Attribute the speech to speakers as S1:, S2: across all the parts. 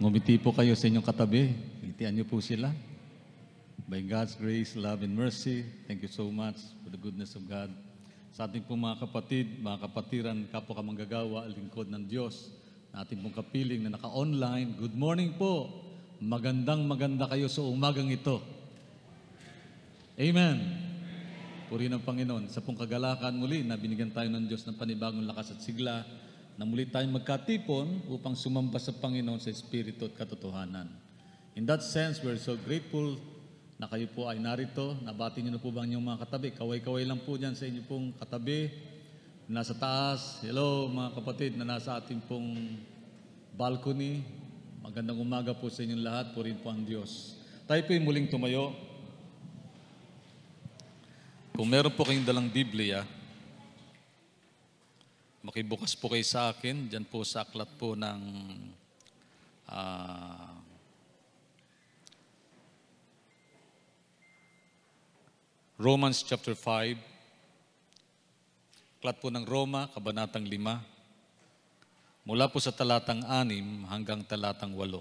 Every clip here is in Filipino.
S1: Ngumiti po kayo sa inyong katabi. Ngitian niyo po sila. By God's grace, love, and mercy, thank you so much for the goodness of God. Sa ating pong mga kapatid, mga kapatiran, kapwa kamanggagawa, lingkod ng Diyos, na ating pong kapiling na naka-online, good morning po. Maganda kayo sa umagang ito. Amen. Puri ng Panginoon. Sa pong kagalakan muli na binigyan tayo ng Diyos ng panibagong lakas at sigla, na muli tayong magkatipon upang sumamba sa Panginoon sa Espiritu at katotohanan. In that sense, we're so grateful na kayo po ay narito. Nabati niyo na po ba ang inyong mga katabi? Kaway-kaway lang po dyan sa inyo pong katabi. Nasa taas. Hello mga kapatid na nasa ating pong balcony. Magandang umaga po sa inyong lahat. Purihin po ang Diyos. Tayo po yung muling tumayo. Kung meron po kayong dalang Biblia, makibukas po kayo sa akin. Diyan po sa aklat po ng Romans chapter 5. Aklat po ng Roma, kabanatang 5. Mula po sa talatang 6 hanggang talatang 8.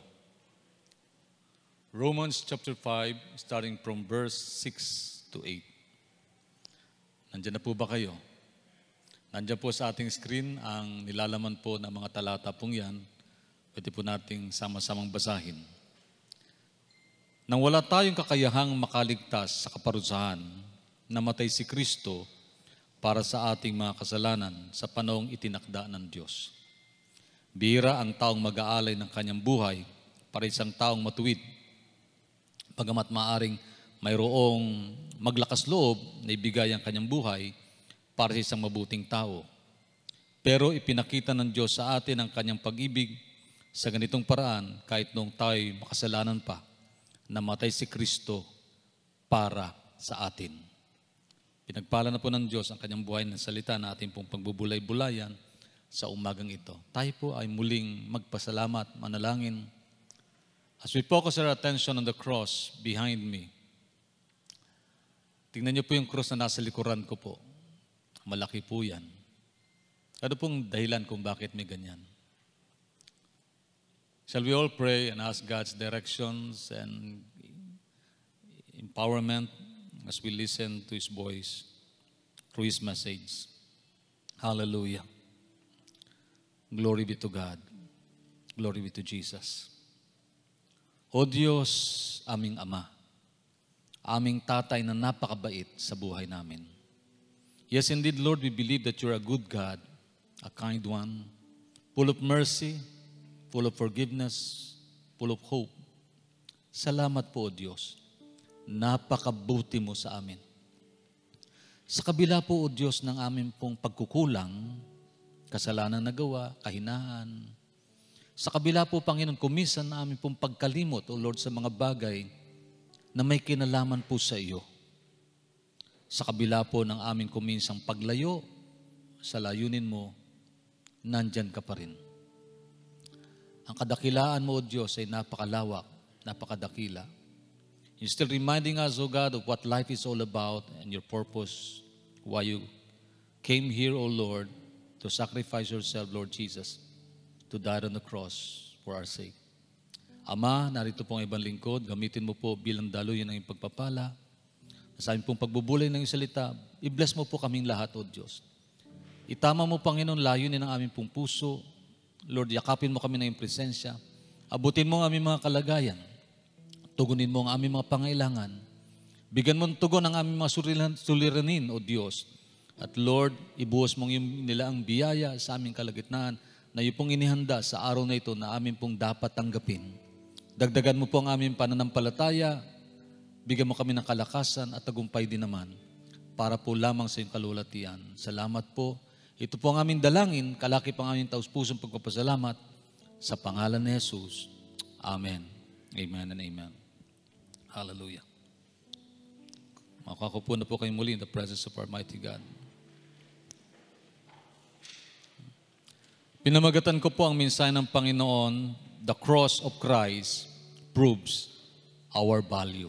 S1: Romans chapter 5, starting from verse 6 to 8. Nandiyan na po ba kayo? Nandiyan po sa ating screen ang nilalaman po ng mga talata pong yan. Pwede po nating sama-samang basahin. Nang wala tayong kakayahang makaligtas sa kaparusahan, namatay si Kristo para sa ating mga kasalanan sa panahong itinakda ng Diyos. Bihira ang taong mag-aalay ng kanyang buhay para isang taong matuwid, bagamat maaring mayroong maglakas loob na ibigay ang kanyang buhay para sa isang mabuting tao. Pero ipinakita ng Diyos sa atin ang kanyang pag-ibig sa ganitong paraan kahit noong tayo'y makasalanan pa, namatay si Kristo para sa atin. Pinagpala na po ng Diyos ang kanyang buhay na salita na ating pong pagbubulay-bulayan sa umagang ito. Tayo po ay muling magpasalamat, manalangin. As we focus our attention on the cross behind me, tingnan niyo po yung cross na nasa likuran ko po. Malaki po yan. Ano pong dahilan kung bakit may ganyan? Shall we all pray and ask God's directions and empowerment as we listen to His voice through His message? Hallelujah. Glory be to God. Glory be to Jesus. O Diyos, aming Ama, aming Tatay na napakabait sa buhay namin. Yes, indeed, Lord, we believe that you're a good God, a kind one, full of mercy, full of forgiveness, full of hope. Salamat po, O Diyos. Napakabuti mo sa amin. Sa kabila po, O Diyos, ng aming pong pagkukulang, kasalanan na gawa, kahinaan. Sa kabila po, Panginoon, kumisan na aming pong pagkalimot, O Lord, sa mga bagay na may kinalaman po sa iyo. Sa kabila po ng aming kuminsang paglayo sa layunin mo, nandyan ka pa rin. Ang kadakilaan mo, O Diyos, ay napakalawak, napakadakila. You're still reminding us, O God, of what life is all about and your purpose, why you came here, O Lord, to sacrifice yourself, Lord Jesus, to die on the cross for our sake. Ama, narito po ang ibang lingkod, gamitin mo po bilang daluyan ng iyong pagpapala. Sa aming pong pagbubulay ng iyong salita, i-bless mo po kaming lahat, O Diyos. Itama mo, Panginoon, layunin ang aming pong puso. Lord, yakapin mo kami ng iyong presensya. Abutin mo ang aming mga kalagayan. Tugunin mo ang aming mga pangailangan. Bigyan mo ng tugon ang aming mga suliranin, O Diyos. At Lord, ibuhos mong iyong nilaang biyaya sa aming kalagitnaan na iyong pong inihanda sa araw na ito na aming pong dapat tanggapin. Dagdagan mo po ang aming pananampalataya. Bigyan mo kami ng kalakasan at tagumpay din naman para po lamang sa iyong kalulatian. Salamat po. Ito po ang aming dalangin, kalakip ang aming taus-pusong pagpapasalamat sa pangalan ni Jesus. Amen. Amen and amen. Hallelujah. Makakupo na po kayo muli in the presence of our mighty God. Pinamagatan ko po ang mensahe ng Panginoon, the cross of Christ proves our value.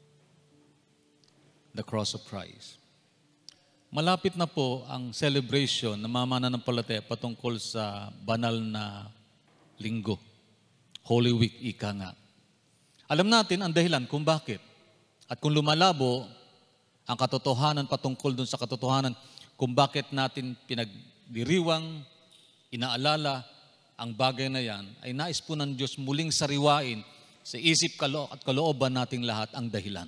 S1: The cross of Christ. Malapit na po ang celebration ng mga mananampalataya patungkol sa banal na linggo Holy Week, ika nga. Alam natin ang dahilan kung bakit. At kung lumalabo ang katotohanan patungkol dun sa katotohanan kung bakit natin pinagdiriwang, inaalala ang bagay na yan, ay nais po ng Diyos muling sariwain sa isip at kalooban nating lahat ang dahilan.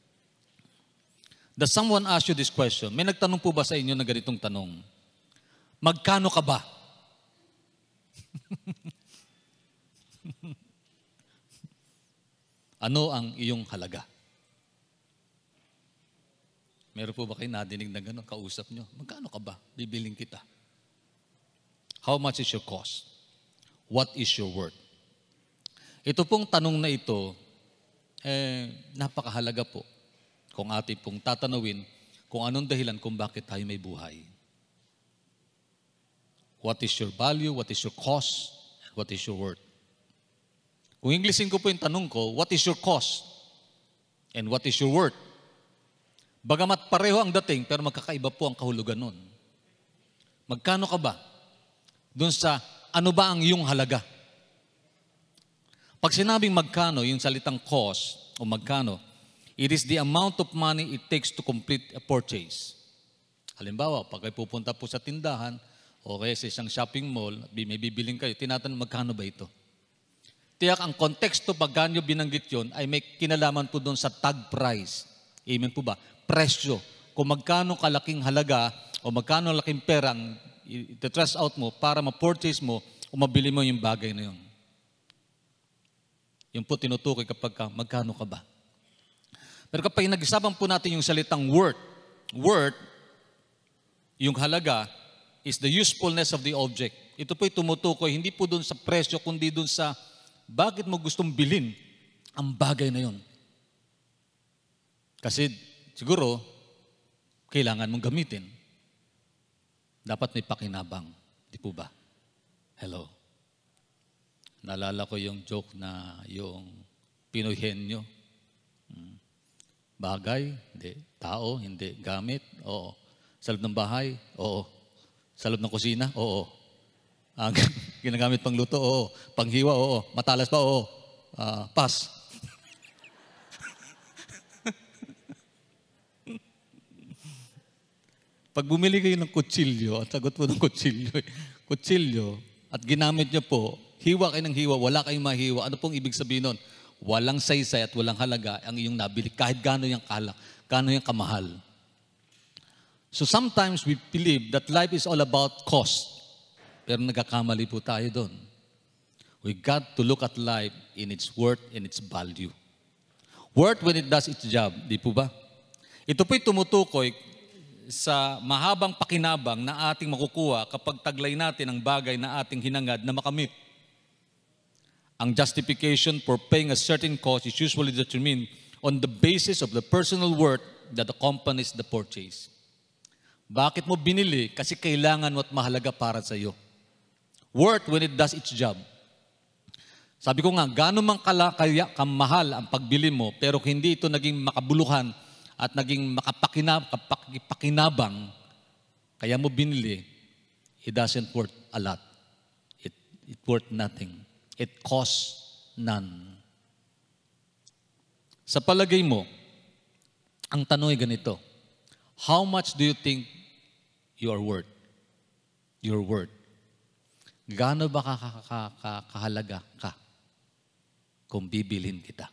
S1: Does someone ask you this question? May nagtanong po ba sa inyo na ganitong tanong? Magkano ka ba? Ano ang iyong halaga? Meron po ba kayo nadinig na gano'n? Kausap nyo, magkano ka ba? Bibiling kita. How much is your cost? What is your worth? Ito pong tanong na ito, napakahalaga po kung ating pong tatanawin kung anong dahilan kung bakit tayo may buhay. What is your value? What is your cost? What is your worth? Kung Englishin ko po yung tanong ko, what is your cost? And what is your worth? Bagamat pareho ang dating, pero magkakaiba po ang kahulugan nun. Magkano ka ba? Doon sa ano ba ang iyong halaga? Pag sinabing magkano, yung salitang cost o magkano, it is the amount of money it takes to complete a purchase. Halimbawa, pag kayo pupunta po sa tindahan o kaya sa isang shopping mall, may bibiling kayo, tinatanong magkano ba ito? Tiyak ang konteksto pag ganyo binanggit yon ay may kinalaman po doon sa tag price. Amen po ba? Presyo. Kung magkano kalaking halaga o magkano laking perang iti-trust out mo para ma-purchase mo o mabili mo yung bagay na yun. Yung po tinutukoy kapag magkano ka ba. Pero kapag nag-isapan po natin yung salitang worth, yung halaga, is the usefulness of the object. Ito po'y tumutukoy, hindi po doon sa presyo, kundi doon sa bakit mo gustong bilhin ang bagay na yun. Kasi siguro, kailangan mong gamitin. Dapat may pakinabang. Di po ba? Hello. Naalala ko yung joke na yung Pinoy henyo. Bagay, hindi. Tao, hindi. Gamit, oo. Sa loob ng bahay, oo. Sa loob ng kusina, oo. Ginagamit pang luto, oo. Panghiwa, oo. Matalas pa, oo. Pass. Pag bumili kayo ng kutsilyo, at sagot mo ng kutsilyo, at ginamit nyo po, hiwa kayo ng hiwa, wala kayong mahiwa. Ano pong ibig sabihin nun? Walang saysay at walang halaga ang iyong nabili, kahit gano'n yung gano'n yung kamahal. So sometimes we believe that life is all about cost. Pero nagkakamali po tayo doon. We got to look at life in its worth and its value. Worth when it does its job, di po ba? Ito po'y tumutukoy sa mahabang pakinabang na ating makukuha kapag taglay natin ang bagay na ating hinangad na makamit. Ang justification for paying a certain cost is usually determined on the basis of the personal worth that accompanies the purchase. Bakit mo binili? Kasi kailangan mo at mahalaga para sa iyo. Worth when it does its job. Sabi ko nga, gano'n man kamahal ang pagbili mo, pero hindi ito naging makabuluhan at naging makapakinabang, kaya mo binili, it doesn't worth a lot. It worth nothing. It costs none. Sa palagay mo, ang tanong ay ganito, how much do you think you are worth? Your worth. Gaano ba kahalaga ka kung bibilhin kita?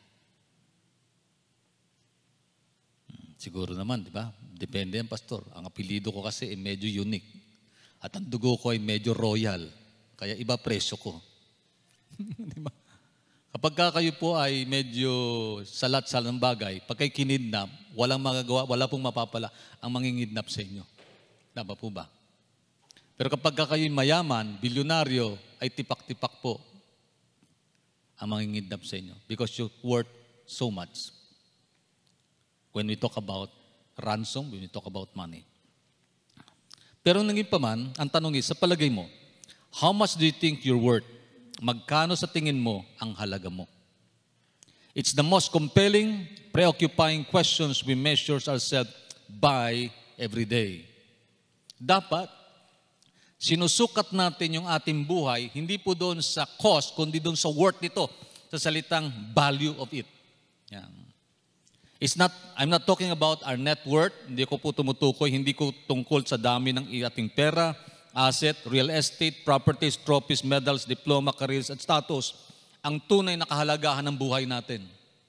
S1: Siguro naman, di ba? Depende yan, pastor. Ang apelido ko kasi ay medyo unique. At ang dugo ko ay medyo royal. Kaya iba presyo ko. Di ba? Kapag kayo po ay medyo salat-sal ng bagay, pag kayo kinidnap, walang magagawa, wala pong mapapala ang mangingidnap sa inyo. Tama po ba? Pero kapag kayo mayaman, bilyonaryo, ay tipak-tipak po ang mangingidnap sa inyo. Because you're worth so much. When we talk about ransom, when we talk about money. Pero nanging pa man, ang tanong is, sa palagay mo, how much do you think you're worth? Magkano sa tingin mo ang halaga mo? It's the most compelling, preoccupying questions we measure ourselves by every day. Dapat, Sinusukat natin yung ating buhay, hindi po doon sa cost, kundi doon sa worth nito, sa salitang value of it. Yan. I'm not talking about our net worth, hindi ko po tumutukoy, hindi ko tungkol sa dami ng ating pera, asset, real estate, properties, trophies, medals, diploma, careers, at status. Ang tunay na kahalagahan ng buhay natin.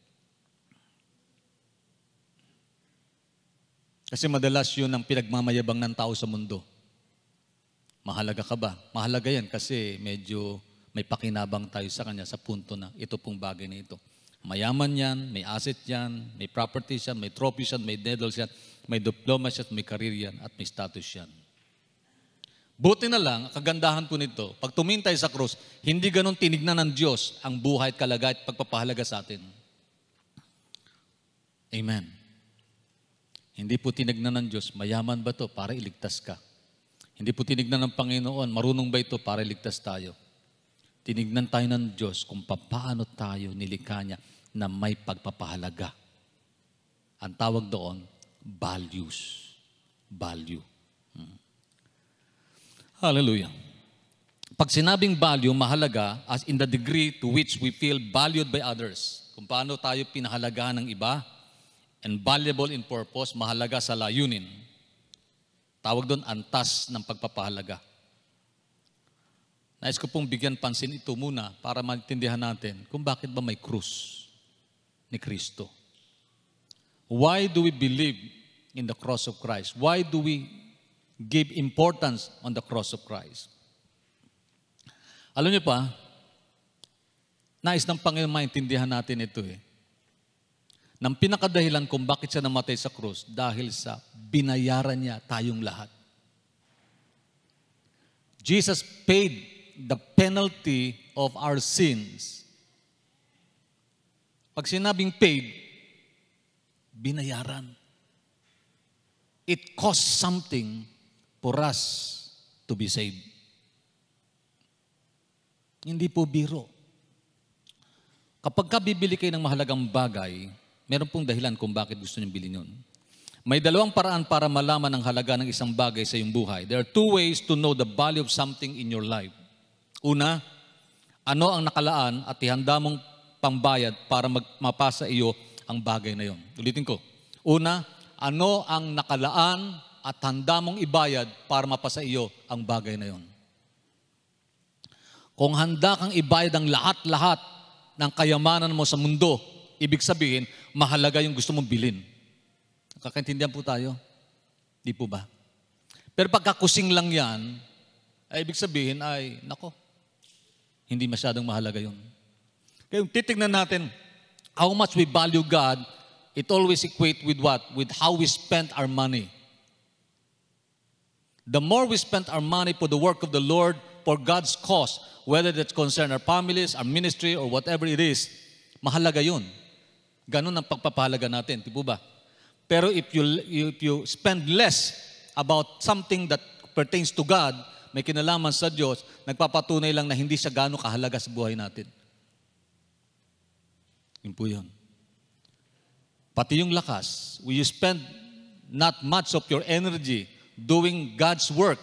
S1: Kasi madalas yun ang pinagmamayabang ng tao sa mundo. Mahalaga ka ba? Mahalaga yan kasi medyo may pakinabang tayo sa kanya sa punto na ito pong bagay na ito. Mayaman yan, may asset yan, may properties yan, may trophies yan, may medals yan, may diplomas yan, may career yan, at may status yan. Buti na lang, kagandahan po nito, pag tumintay sa krus, hindi ganun tinignan ng Diyos ang buhay at kalagayan at pagpapahalaga sa atin. Amen. Hindi po tinignan ng Diyos, mayaman ba to para iligtas ka? Hindi po tinignan ng Panginoon, marunong ba ito para iligtas tayo? Tinignan tayo ng Diyos kung paano tayo nilikha niya na may pagpapahalaga. Ang tawag doon, values. Value. Hallelujah. Pag sinabing value, mahalaga as in the degree to which we feel valued by others. Kung paano tayo pinahalagahan ng iba, and valuable in purpose, mahalaga sa layunin. Tawag doon, antas ng pagpapahalaga. Nais ko pong bigyan pansin ito muna para maintindihan natin kung bakit ba may krus ni Kristo. Why do we believe in the cross of Christ? Why do we give importance on the cross of Christ? Alam niyo pa, nais ng Panginoon maintindihan natin ito Nang pinakadahilan kung bakit siya namatay sa krus dahil sa binayaran niya tayong lahat. Jesus paid the penalty of our sins. Pag sinabing paid, binayaran. It cost something for us to be saved. Hindi po biro. Kapag ka bibili kayo ng mahalagang bagay, meron pong dahilan kung bakit gusto niyong bilhin yun. May dalawang paraan para malaman ang halaga ng isang bagay sa iyong buhay. There are two ways to know the value of something in your life. Una, ano ang nakalaan at ihanda mong pambayad para mapasa iyo ang bagay na yon. Ulitin ko. Una, ano ang nakalaan at handa mong ibayad para mapasa iyo ang bagay na yon. Kung handa kang ibayad ang lahat-lahat ng kayamanan mo sa mundo, ibig sabihin, mahalaga yung gusto mong bilhin. Kakaintindihan po tayo? Di po ba? Pero pagkakusing lang yan, ay ibig sabihin ay, nako, hindi masyadong mahalaga yun. Kaya titignan natin, how much we value God, it always equate with what? With how we spend our money. The more we spend our money for the work of the Lord, for God's cause, whether that concern our families, our ministry, or whatever it is, mahalaga yun. Ganun ang pagpapahalaga natin, di po ba? Pero if you spend less about something that pertains to God, may kinalaman sa Diyos, nagpapatunay lang na hindi siya gaano kahalaga sa buhay natin. Yun po yun. Pati yung lakas, will you spend not much of your energy doing God's work,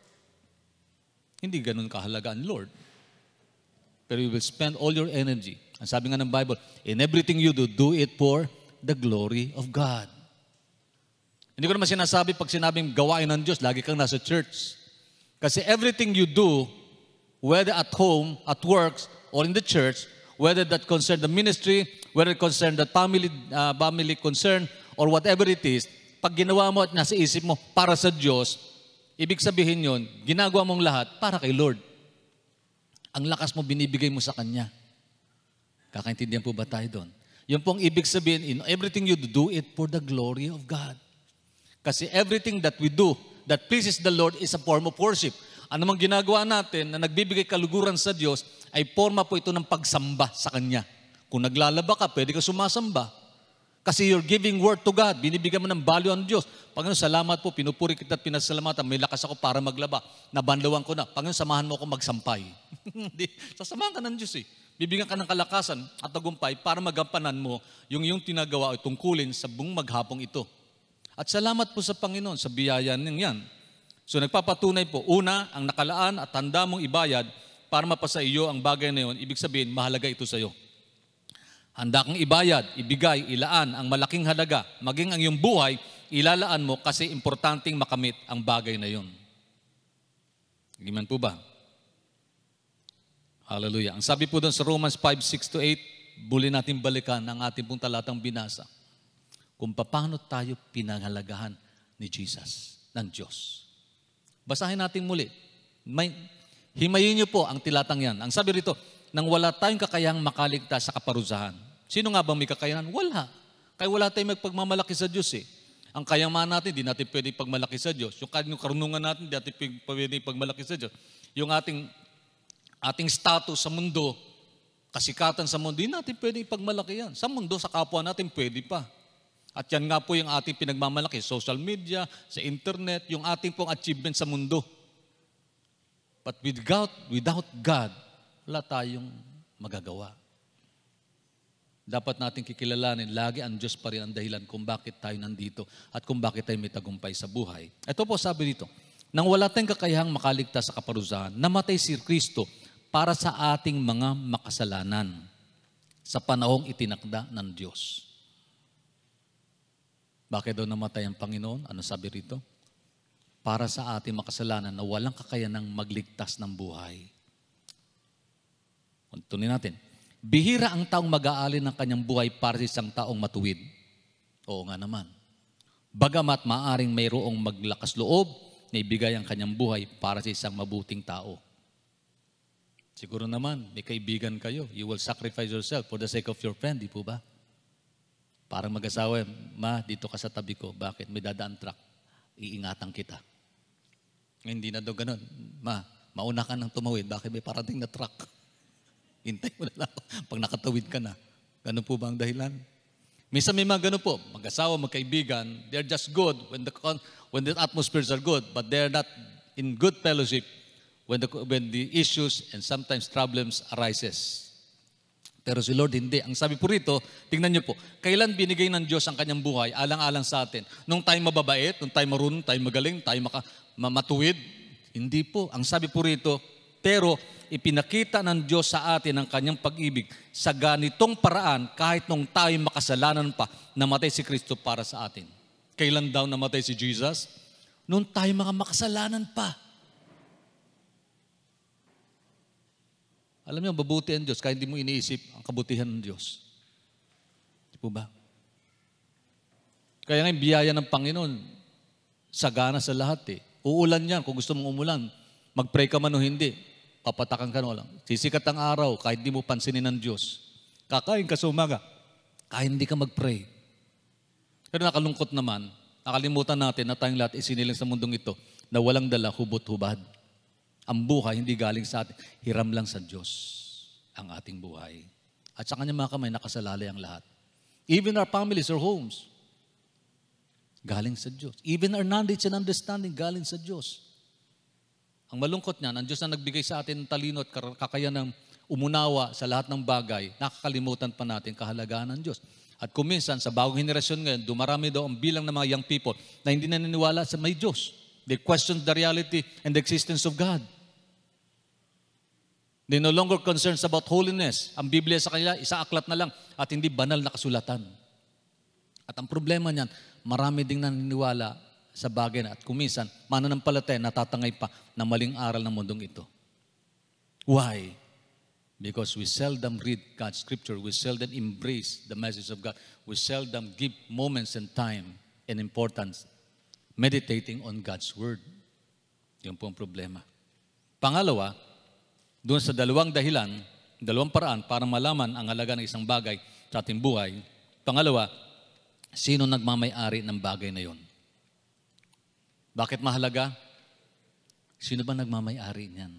S1: hindi ganun kahalaga ang Lord. Pero you will spend all your energy. Ang sabi nga ng Bible, in everything you do, do it for the glory of God. Hindi ko naman sinasabi pag sinabing gawain ng Diyos, lagi kang nasa church. Kasi everything you do, whether at home, at work, or in the church, whether that concern the ministry, whether it concern the family concern, or whatever it is, pag ginawa mo at nasa isip mo para sa Diyos, ibig sabihin yon, ginagawa mong lahat para kay Lord. Ang lakas mo binibigay mo sa Kanya. Kakaintindihan po ba tayo doon? Yung pong ibig sabihin, in everything you do it for the glory of God. Kasi everything that we do that pleases the Lord is a form of worship. Ano mang ginagawa natin na nagbibigay kaluguran sa Diyos, ay forma po ito ng pagsamba sa Kanya. Kung naglalaba ka, pwede ka sumasamba. Kasi you're giving word to God. Binibigyan mo ng value ang Diyos. Panginoon, salamat po. Pinupuri kita at pinasalamatan. May lakas ako para maglaba. Nabanlawan ko na. Panginoon, samahan mo ako magsampay. Sasamahan ka ng Diyos Bibigyan ka ng kalakasan at tagumpay para magampanan mo yung tinagawa o tungkulin sa buong maghapong ito. At salamat po sa Panginoon sa biyaya ng yan. So nagpapatunay po, una, ang nakalaan at handa mong ibayad para mapasa iyo ang bagay na yun, ibig sabihin, mahalaga ito sa iyo. Handa kang ibayad, ibigay, ilaan ang malaking halaga, maging ang iyong buhay, ilalaan mo kasi importanteng makamit ang bagay na yun. Giman po ba? Hallelujah. Ang sabi po doon sa Romans 5:6-8, buli natin balikan ang ating pong talatang binasa kung paano tayo pinahalagahan ni Jesus, ng Diyos. Basahin natin muli. Himayin niyo po ang tilatang yan. Ang sabi rito, nang wala tayong kakayahang makaligtas sa kaparusahan. Sino nga bang may kakayahan? Wala. Kaya wala tayong magpagmamalaki sa Diyos eh. Ang kayaman natin, di natin pwede pagmalaki sa Diyos. Yung karunungan natin, di natin pwede pagmalaki sa Diyos. Yung ating status sa mundo, kasikatan sa mundo, di natin pwede pagmalaki yan. Sa mundo, sa kapwa natin, pwede pa. At yan nga po yung ating pinagmamalaki, social media, sa internet, yung ating pong achievement sa mundo. But without God, wala tayong magagawa. Dapat natin kikilalanin, lagi ang Diyos pa rin ang dahilan kung bakit tayo nandito at kung bakit tayo may tagumpay sa buhay. Ito po sabi dito, nang wala tayong kakayahang makaligtas sa kaparusahan, namatay si Kristo para sa ating mga makasalanan sa panahong itinakda ng Diyos. Bakit daw namatay ang Panginoon? Ano sabi rito? Para sa ating makasalanan na walang kakayanang magligtas ng buhay. Tuntunin natin. Bihira ang taong mag-aalin ng kanyang buhay para sa isang taong matuwid. Oo nga naman. Bagamat maaring mayroong maglakas loob na ibigay ang kanyang buhay para sa isang mabuting tao. Siguro naman, may kaibigan kayo. You will sacrifice yourself for the sake of your friend, di po ba? Parang mag-asawa, ma, dito ka sa tabi ko. Bakit? May dadaan truck. Iingatan kita. Hindi na daw ganun. Ma, mauna ka nang tumawid. Bakit may parating na truck? Hintay mo na lang pag nakatawid ka na. Ganun po ba ang dahilan? Minsan may mga ganun po. Mag-asawa, magkaibigan, they're just good when the atmospheres are good, but they're not in good fellowship when the issues and sometimes problems arises. Pero si Lord hindi. Ang sabi po rito, tingnan niyo po, kailan binigay ng Diyos ang kanyang buhay, alang-alang sa atin? Nung tayo mababait, nung tayo marunong, tayo magaling, tayo matuwid? Hindi po. Ang sabi po rito, pero ipinakita ng Diyos sa atin ang kanyang pag-ibig sa ganitong paraan kahit nung tayo makasalanan pa, namatay si Kristo para sa atin. Kailan daw namatay si Jesus? Nung tayo mga makasalanan pa. Alam niyo, mabuti ang Diyos, kahit hindi mo iniisip ang kabutihan ng Diyos. Di po ba? Kaya nga yung biyaya ng Panginoon, sagana sa lahat eh. Uulan yan, kung gusto mong umulan, mag-pray ka man o hindi, papatakan ka na lang. Sisikat ang araw, kahit di mo pansinin ng Diyos. Kakain ka sa umaga, kahit hindi ka mag-pray. Pero nakalungkot naman, nakalimutan natin na tayong lahat isinilang sa mundong ito na walang dala, hubot-hubad. Ang buhay hindi galing sa atin. Hiram lang sa Diyos ang ating buhay. At sa kanyang mga kamay, nakasalalay ang lahat. Even our families or homes, galing sa Diyos. Even our knowledge and understanding, galing sa Diyos. Ang malungkot niyan, ang Diyos na nagbigay sa atin ng talino at kakayanang umunawa sa lahat ng bagay, nakakalimutan pa natin kahalagahan ng Diyos. At kung minsan, sa bagong henerasyon ngayon, dumarami daw ang bilang ng mga young people na hindi naniniwala sa may Diyos. They question the reality and the existence of God. They no longer concerns about holiness. Ang Biblia sa kanila, isa aklat na lang at hindi banal na kasulatan. At ang problema niyan, marami ding naniniwala sa bagay na at kuminsan, mananampalataya, natatangay pa na maling aral ng mundong ito. Why? Because we seldom read God's scripture. We seldom embrace the message of God. We seldom give moments and time and importance meditating on God's word. Yun po ang problema. Pangalawa, doon sa dalawang dahilan, dalawang paraan para malaman ang halaga ng isang bagay sa ating buhay. Pangalawa, sino nagmamay-ari ng bagay na yon? Bakit mahalaga? Sino ba nagmamay-ari niyan?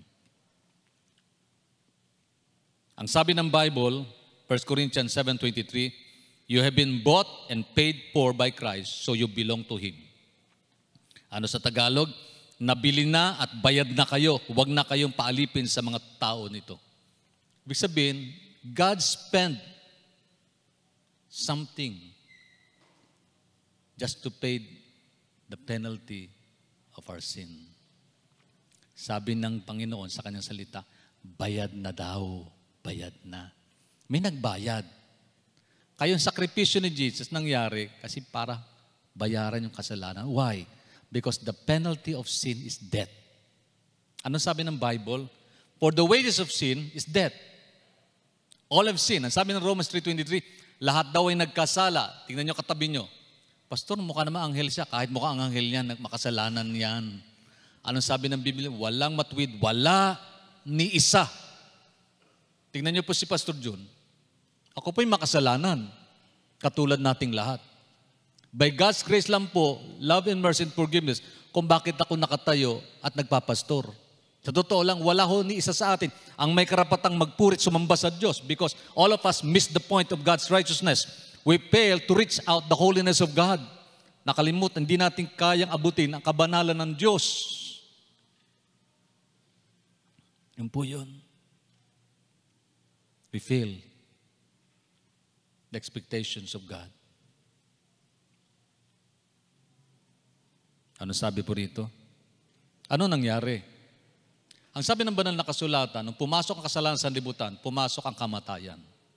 S1: Ang sabi ng Bible, 1 Corinthians 7:23, you have been bought and paid for by Christ, so you belong to Him. Ano sa Tagalog? Nabili na at bayad na kayo. Huwag na kayong paalipin sa mga tao nito. Ibig sabihin, God spent something just to pay the penalty of our sin. Sabi ng Panginoon sa kanyang salita, bayad na daw, bayad na. May nagbayad. Kaya yung sakripisyo ni Jesus nangyari kasi para bayaran yung kasalanan. Why? Because the penalty of sin is death. Ano sabi ng Bible? For the wages of sin is death. All have sinned. Ang sabi ng Romans 3:23, lahat daw ay nagkasala. Tingnan nyo katabi nyo. Pastor, mukha naman anghel siya. Kahit mukha ang anghel niyan, makasalanan yan. Anong sabi ng Biblia? Walang matuwid, wala ni isa. Tingnan nyo po si Pastor John. Ako po'y makasalanan. Katulad nating lahat. By God's grace lang po, love and mercy and forgiveness, kung bakit ako nakatayo at nagpapastor. Sa totoo lang, wala ho ni isa sa atin ang may karapatang magpurit sumamba sa Diyos because all of us miss the point of God's righteousness. We fail to reach out the holiness of God. Nakalimutan, hindi natin kayang abutin ang kabanalan ng Diyos. Yun po yun. We fail the expectations of God. Ano sabi po rito? Ano nangyari? Ang sabi ng banal na kasulatan, nung pumasok ang kasalanan sa libutan, pumasok ang kamatayan.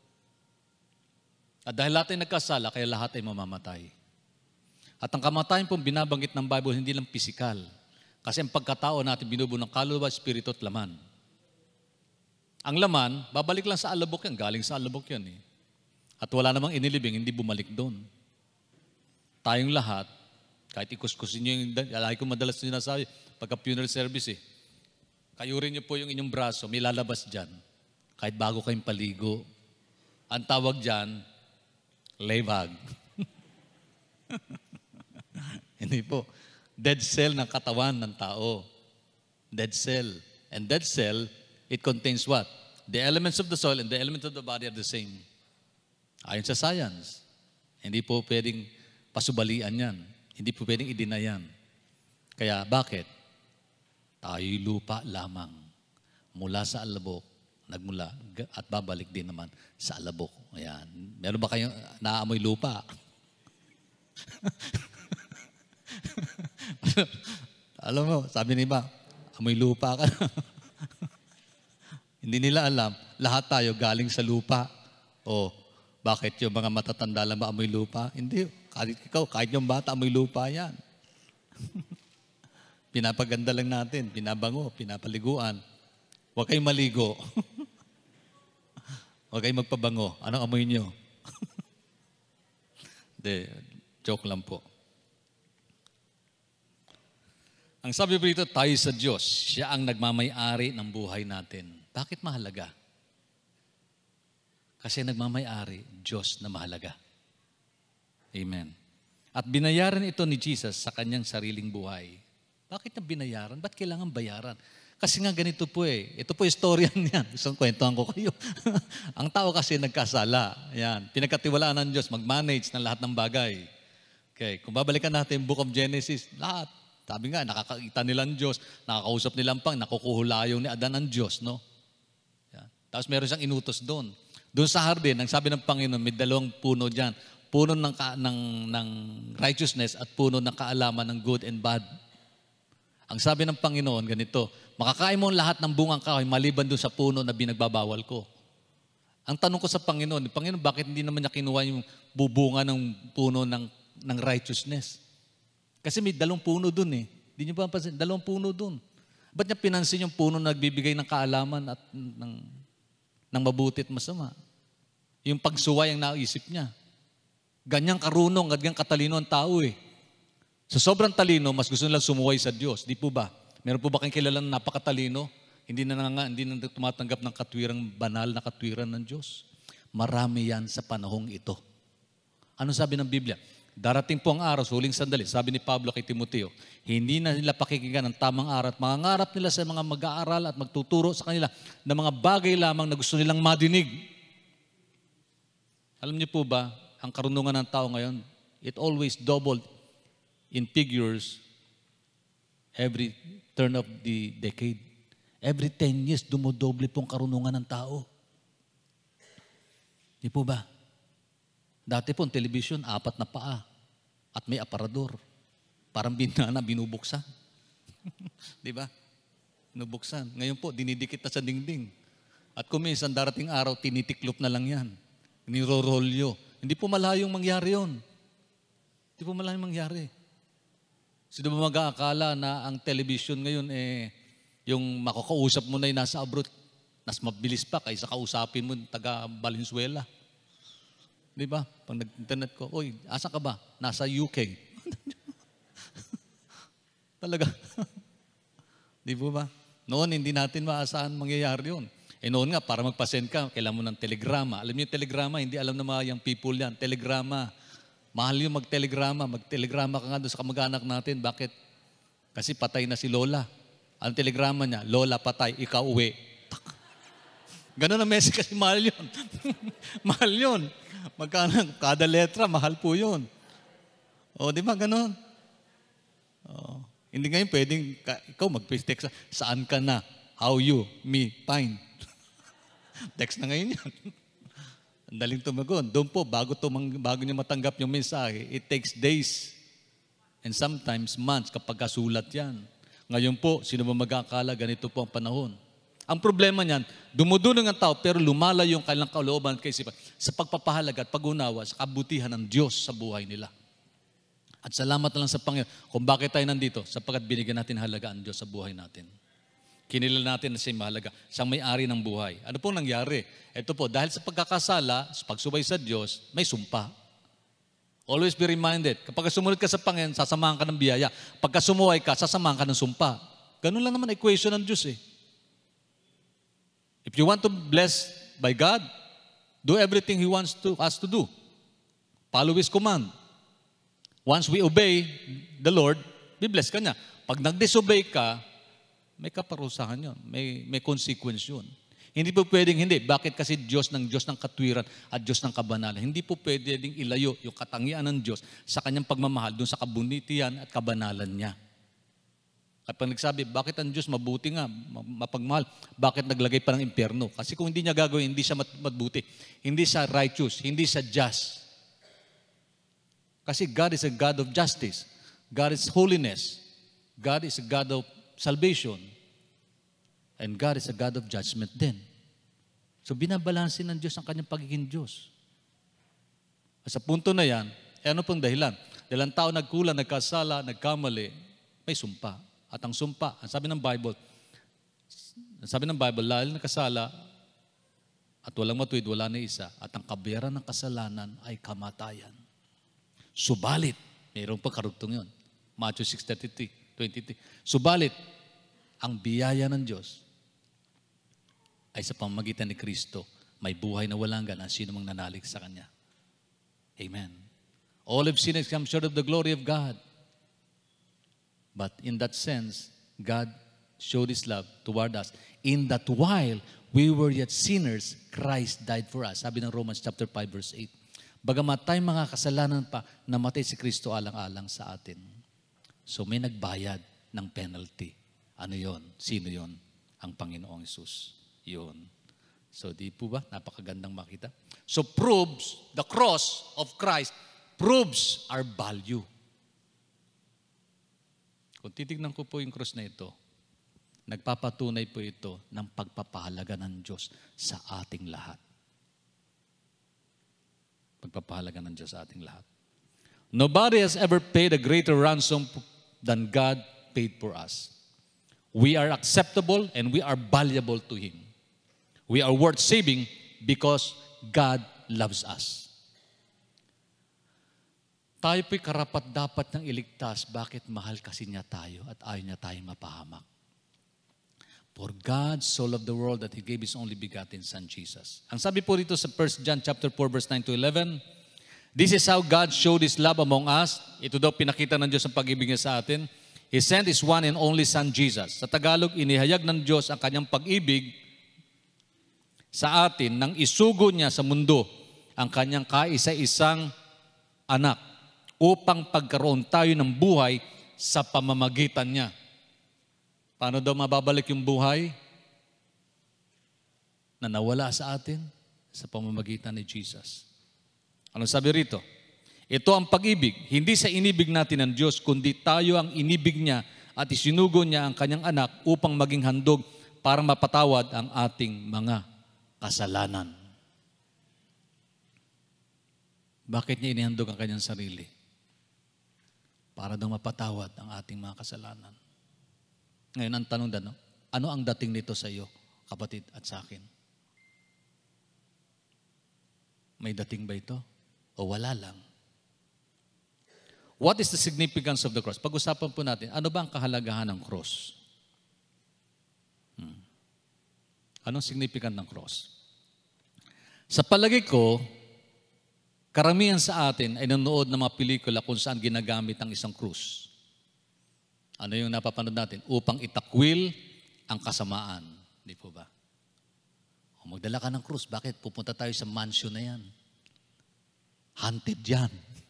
S1: At dahil lahat ay nagkasala, kaya lahat ay mamamatay. At ang kamatayan pong binabanggit ng Bible, hindi lang pisikal. Kasi ang pagkatao natin binubuo ng kaluluwa, espiritu at laman. Ang laman, babalik lang sa alabok yan. Galing sa alabok yan eh. At wala namang inilibing, hindi bumalik doon. Tayong lahat, kahit ikuskusin nyo yung, alay ko madalas nyo nasabi, pagka funeral service eh, kayurin niyo po yung inyong braso, may lalabas dyan. Kahit bago kayong paligo. Ang tawag dyan, layvag. Hindi po. Dead cell ng katawan ng tao. Dead cell. And dead cell, it contains what? The elements of the soil and the elements of the body are the same. Ayon sa science. Hindi po pwedeng pasubalian yan. Hindi po pwedeng i-deny yan. Kaya bakit? Tayo'y lupa lamang. Mula sa alabok, nagmula at babalik din naman sa alabok. Ayan. Meron ba kayong naamoy lupa? Alam mo, sabi ni iba, amoy lupa ka. Hindi nila alam, lahat tayo galing sa lupa. O, bakit yung mga matatanda lang ba amoy lupa? Hindi. Kahit yung bata amoy lupa yan. Pinapaganda lang natin, pinabango, pinapaliguan. Huwag kayong maligo. Huwag kayong magpabango. Anong amoy nyo? Hindi, joke lang po. Ang sabi po dito, tayo sa Diyos, siya ang nagmamay-ari ng buhay natin. Bakit mahalaga? Kasi nagmamay-ari, Diyos na mahalaga. Amen. At binayaran ito ni Jesus sa kanyang sariling buhay. Bakit na binayaran? Ba't kailangan bayaran? Kasi nga ganito po eh. Ito po istorya niyan. Isang kwentuhan ko kayo. Ang tao kasi nagkasala. Yan. Pinagkatiwalaan ng Diyos, mag-manage ng lahat ng bagay. Okay. Kung babalikan natin Book of Genesis, lahat. Sabi nga, nakakita nilang Diyos, nakakausap nilang pang, nakukuhulayong ni Adan ng Diyos, no? Yan. Tapos meron siyang inutos doon. Doon sa hardin, ang sabi ng Panginoon, may dalawang puno dyan. Puno ng righteousness at puno ng kaalaman ng good and bad. Ang sabi ng Panginoon, ganito, makakain mo lahat ng bungang kahoy maliban doon sa puno na binagbabawal ko. Ang tanong ko sa Panginoon, Panginoon, bakit hindi naman niya kinuha yung bubunga ng puno ng righteousness? Kasi may dalawang puno doon eh. Hindi niyo ba pansin? Dalawang puno doon. Ba't niya pinansin yung puno na nagbibigay ng kaalaman at ng mabuti at masama? Yung pagsuway ang naisip niya. Ganyang karunong, ganyang katalino ang tao eh. Sa sobrang talino, mas gusto nilang sumuway sa Diyos. Di po ba? Meron po ba kayong kilalang napakatalino? Hindi na tumatanggap ng katwirang banal na katwiran ng Diyos. Marami yan sa panahong ito. Ano sabi ng Biblia? Darating po ang araw, huling sandali, sabi ni Pablo kay Timoteo, hindi na nila pakikinggan ang tamang aral at mangangarap nila sa mga mag-aaral at magtuturo sa kanila ng mga bagay lamang na gusto nilang madinig. Alam niyo po ba, ang karunungan ng tao ngayon, it always doubled in figures every turn of the decade. Every 10 years, dumodoble pong karunungan ng tao. Di po ba? Dati po, television, 4 na paa at may aparador. Parang binana, binubuksan. Di ba? Nabuksan. Ngayon po, dinidikit na sa dingding. At kung minsan darating araw, tinitiklop na lang yan. Nirorolyo. Hindi po malayong mangyari yun. Hindi po malayong mangyari. Sino ba mag-aakala na ang television ngayon, yung makakausap mo na yung nasa abroad, mas mabilis pa kaysa kausapin mo taga Valenzuela. Di ba? Pag nag-internet ko, oy, asa ka ba? Nasa UK. Talaga. Di po ba? Noon, hindi natin maasahan mangyayari yun. Noon nga, para magpasend ka, kailangan mo ng telegrama. Alam niyo yung telegrama, hindi alam na mga yung people yan. Telegrama. Mahal yung mag-telegrama. Mag-telegrama ka nga doon sa kamag-anak natin. Bakit? Kasi patay na si Lola. Ang telegrama niya, Lola patay, ikaw uwi. Ganon ang message kasi mahal yun. Mahal yun. Magkano, kada letra, mahal po yun. O, di ba ganon? O, hindi ngayon pwedeng, ikaw mag-text, saan ka na? How you? Me? Fine. Text na ngayon yan. Ang daling tumagon. Doon po, bago niyo matanggap yung mensahe, it takes days and sometimes months kapag kasulat yan. Ngayon po, sino ba mag-aakala, ganito po ang panahon. Ang problema niyan, dumudunong ang tao pero lumala yung kailang kalooban kaisipan sa pagpapahalaga at pag-unawa sa kabutihan ng Diyos sa buhay nila. At salamat na lang sa Panginoon kung bakit tayo nandito, sapagkat binigyan natin halaga ang Diyos sa buhay natin. Kinilala natin na siya mahalaga, siyang may-ari ng buhay. Ano pong nangyari? Ito po, dahil sa pagkakasala, sa pagsubay sa Diyos, may sumpa. Always be reminded, kapag sumunod ka sa Panginoon, sasamahan ka ng biyaya. Pagka sumuway ka, sasamahan ka ng sumpa. Ganun lang naman equation ng Diyos eh. If you want to bless by God, do everything He wants us to do. Follow His command. Once we obey the Lord, be-bless ka niya. Pag nag-disobey ka, may kaparusahan yun. May consequence yun. Hindi po pwedeng hindi. Bakit? Kasi Diyos ng katwiran at Diyos ng kabanalan. Hindi po pwedeng ilayo yung katangian ng Diyos sa kanyang pagmamahal doon sa kabunitian at kabanalan niya. Kapag nagsabi, bakit ang Diyos mabuti nga, mapagmahal? Bakit naglagay pa ng impyerno? Kasi kung hindi niya gagawin, hindi siya mabuti. Hindi siya righteous. Hindi siya just. Kasi God is a God of justice. God is holiness. God is a God of salvation. And God is a God of judgment din. So binabalansin ng Diyos ang kanyang pagiging Diyos. At sa punto na yan, ano pong dahilan? Dahil ang tao nagkulang, nagkasala, nagkamali, may sumpa. At ang sumpa, ang sabi ng Bible, lalo nagkasala at walang matuwid, wala na isa. At ang kabayaran ng kasalanan ay kamatayan. Subalit, mayroong pagkarugtong yun. Matthew 6:23. Subalit, ang biyaya ng Diyos ay sa pamamagitan ni Kristo, may buhay na walang hanggan ang sino mang nanalig sa Kanya. Amen. All have sinned and come short of the glory of God. But in that sense, God showed His love toward us. In that while we were yet sinners, Christ died for us. Sabi ng Romans chapter 5 verse 8. Bagamat tayo mga kasalanan pa, namatay si Kristo alang-alang sa atin. So may nagbayad ng penalty. Ano yon? Sino yon? Ang Panginoong Hesus. Yun. So di po ba? Napakagandang makita. So proves, the cross of Christ proves our value. Kung titignan ko po yung cross na ito, nagpapatunay po ito ng pagpapahalaga ng Diyos sa ating lahat. Pagpapahalaga ng Diyos sa ating lahat. Nobody has ever paid a greater ransom than God paid for us. We are acceptable and we are valuable to Him. We are worth saving because God loves us. Tayo po'y karapat-dapat ng iligtas. Bakit? Mahal kasi niya tayo at ayaw niya tayong mapahamak. For God so loved the world that He gave His only begotten Son, Jesus. Ang sabi po dito sa 1 John chapter 4, verse 9 to 11, this is how God showed His love among us. Ito daw pinakita ng Diyos ang pag-ibig niya sa atin. He sent His one and only Son, Jesus. Sa Tagalog, inihayag ng Diyos ang kanyang pag-ibig sa atin nang isugo niya sa mundo ang kanyang kaisa-isang anak upang pagkaroon tayo ng buhay sa pamamagitan niya. Paano daw mababalik yung buhay na nawala sa atin? Sa pamamagitan ni Jesus. Ano sabi rito? Ito ang pag-ibig, hindi sa inibig natin ng Diyos, kundi tayo ang inibig niya at isinugo niya ang kanyang anak upang maging handog para mapatawad ang ating mga kasalanan. Bakit niya inihandog ang kanyang sarili? Para daw mapatawad ang ating mga kasalanan. Ngayon, ang tanong na, ano ang dating nito sa iyo, kapatid, at sa akin? May dating ba ito? O wala lang? What is the significance of the cross? Pag-usapan po natin, ano ba ang kahalagahan ng cross? Anong significant ng cross? Sa palagay ko, karamihan sa atin ay nanonood ng mga pelikula kung saan ginagamit ang isang krus. Ano yung napapanood natin? Upang itakwil ang kasamaan. Di po ba? O magdala ka ng krus. Bakit? Pupunta tayo sa mansion na yan. Haunted yan.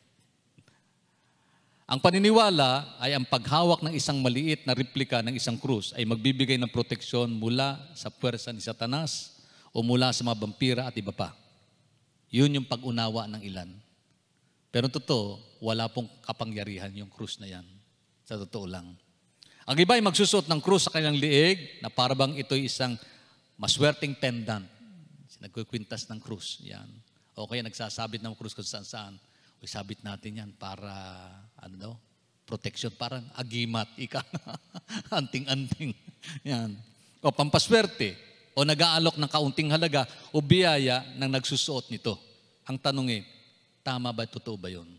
S1: Ang paniniwala ay ang paghawak ng isang maliit na replika ng isang krus ay magbibigay ng proteksyon mula sa puwersa ni Satanas o mula sa mga vampira at iba pa. Yun yung pag-unawa ng ilan. Pero totoo, wala pong kapangyarihan yung krus na yan. Sa totoo lang. Ang iba ay magsusuot ng krus sa kanyang liig na parabang ito'y isang maswerteng pendant. Nagkukwintas ng krus. Yan. O kaya nagsasabit ng krus kung saan-saan. O sabit natin yan para, ano daw, protection. Parang agimat, ika. Anting-anting. Yan. O pampaswerte. O nag-aalok ng kaunting halaga o biyaya ng nagsusuot nito. Ang tanong tama ba, totoo ba yun?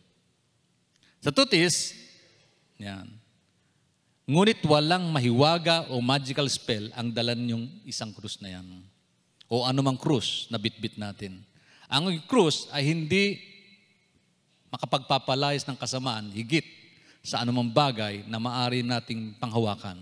S1: Sa tutis, yan. Ngunit walang mahiwaga o magical spell ang dalan yung isang krus na yan. O anumang krus na bitbit natin. Ang krus ay hindi makapagpapalayas ng kasamaan higit sa anumang bagay na maaari nating panghawakan.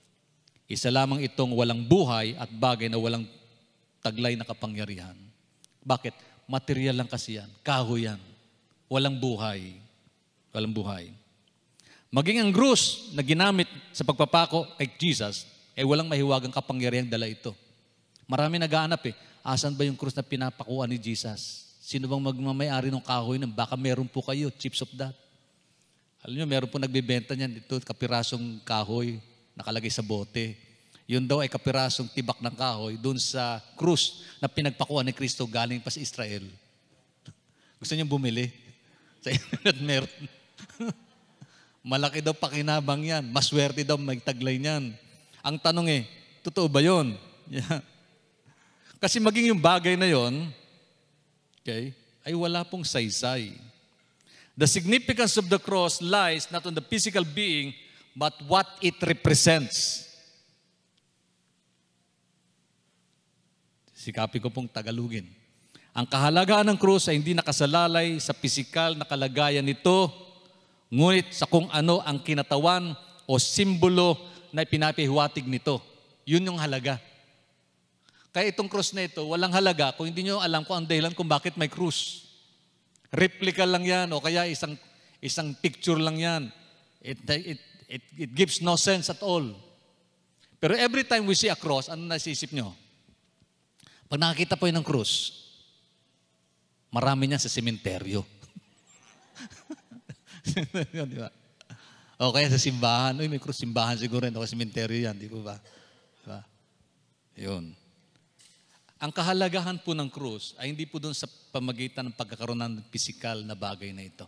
S1: Isa lamang itong walang buhay at bagay na walang taglay na kapangyarihan. Bakit? Material lang kasi yan. Kahoy yan. Walang buhay. Walang buhay. Maging ang krus na ginamit sa pagpapako kay Jesus, walang mahiwagang kapangyarihang dala ito. Marami nag-aanap asan ba yung krus na pinapakuan ni Jesus? Sino bang magmamayari ng kahoy nun? Baka meron po kayo, chips of that. Alam nyo, meron po nagbibenta niyan. Ito, kapirasong kahoy, nakalagay sa bote. Yun daw ay kapirasong tibak ng kahoy doon sa krus na pinagpakuan ni Kristo galing pa sa Israel. Gusto niyo bumili? Sa internet meron. Malaki daw pakinabang yan. Maswerte daw may taglay niyan. Ang tanong totoo ba yun? Yeah. Kasi maging yung bagay na yon, okay, ay wala pong saysay. The significance of the cross lies not on the physical being, but what it represents. Sikapin ko pong Tagalugin. Ang kahalagahan ng krus ay hindi nakasalalay sa pisikal na kalagayan nito, ngunit sa kung ano ang kinatawan o simbolo na pinapahiwatig nito. Yun yung halaga. Kaya itong krus na ito, walang halaga kung hindi nyo alam kung ang dahilan kung bakit may krus. Replica lang yan o kaya isang picture lang yan. It gives no sense at all. Pero every time we see a cross, ano nasisip nyo? Pag nakakita po yun ng krus, marami niya sa sementeryo. Di ba? O kaya sa simbahan. Uy, may krus, simbahan siguro rin. O sementeryo yan, di po ba? Diba? Yun. Ang kahalagahan po ng krus ay hindi po doon sa pamagitan ng pagkakaroon ng pisikal na bagay na ito.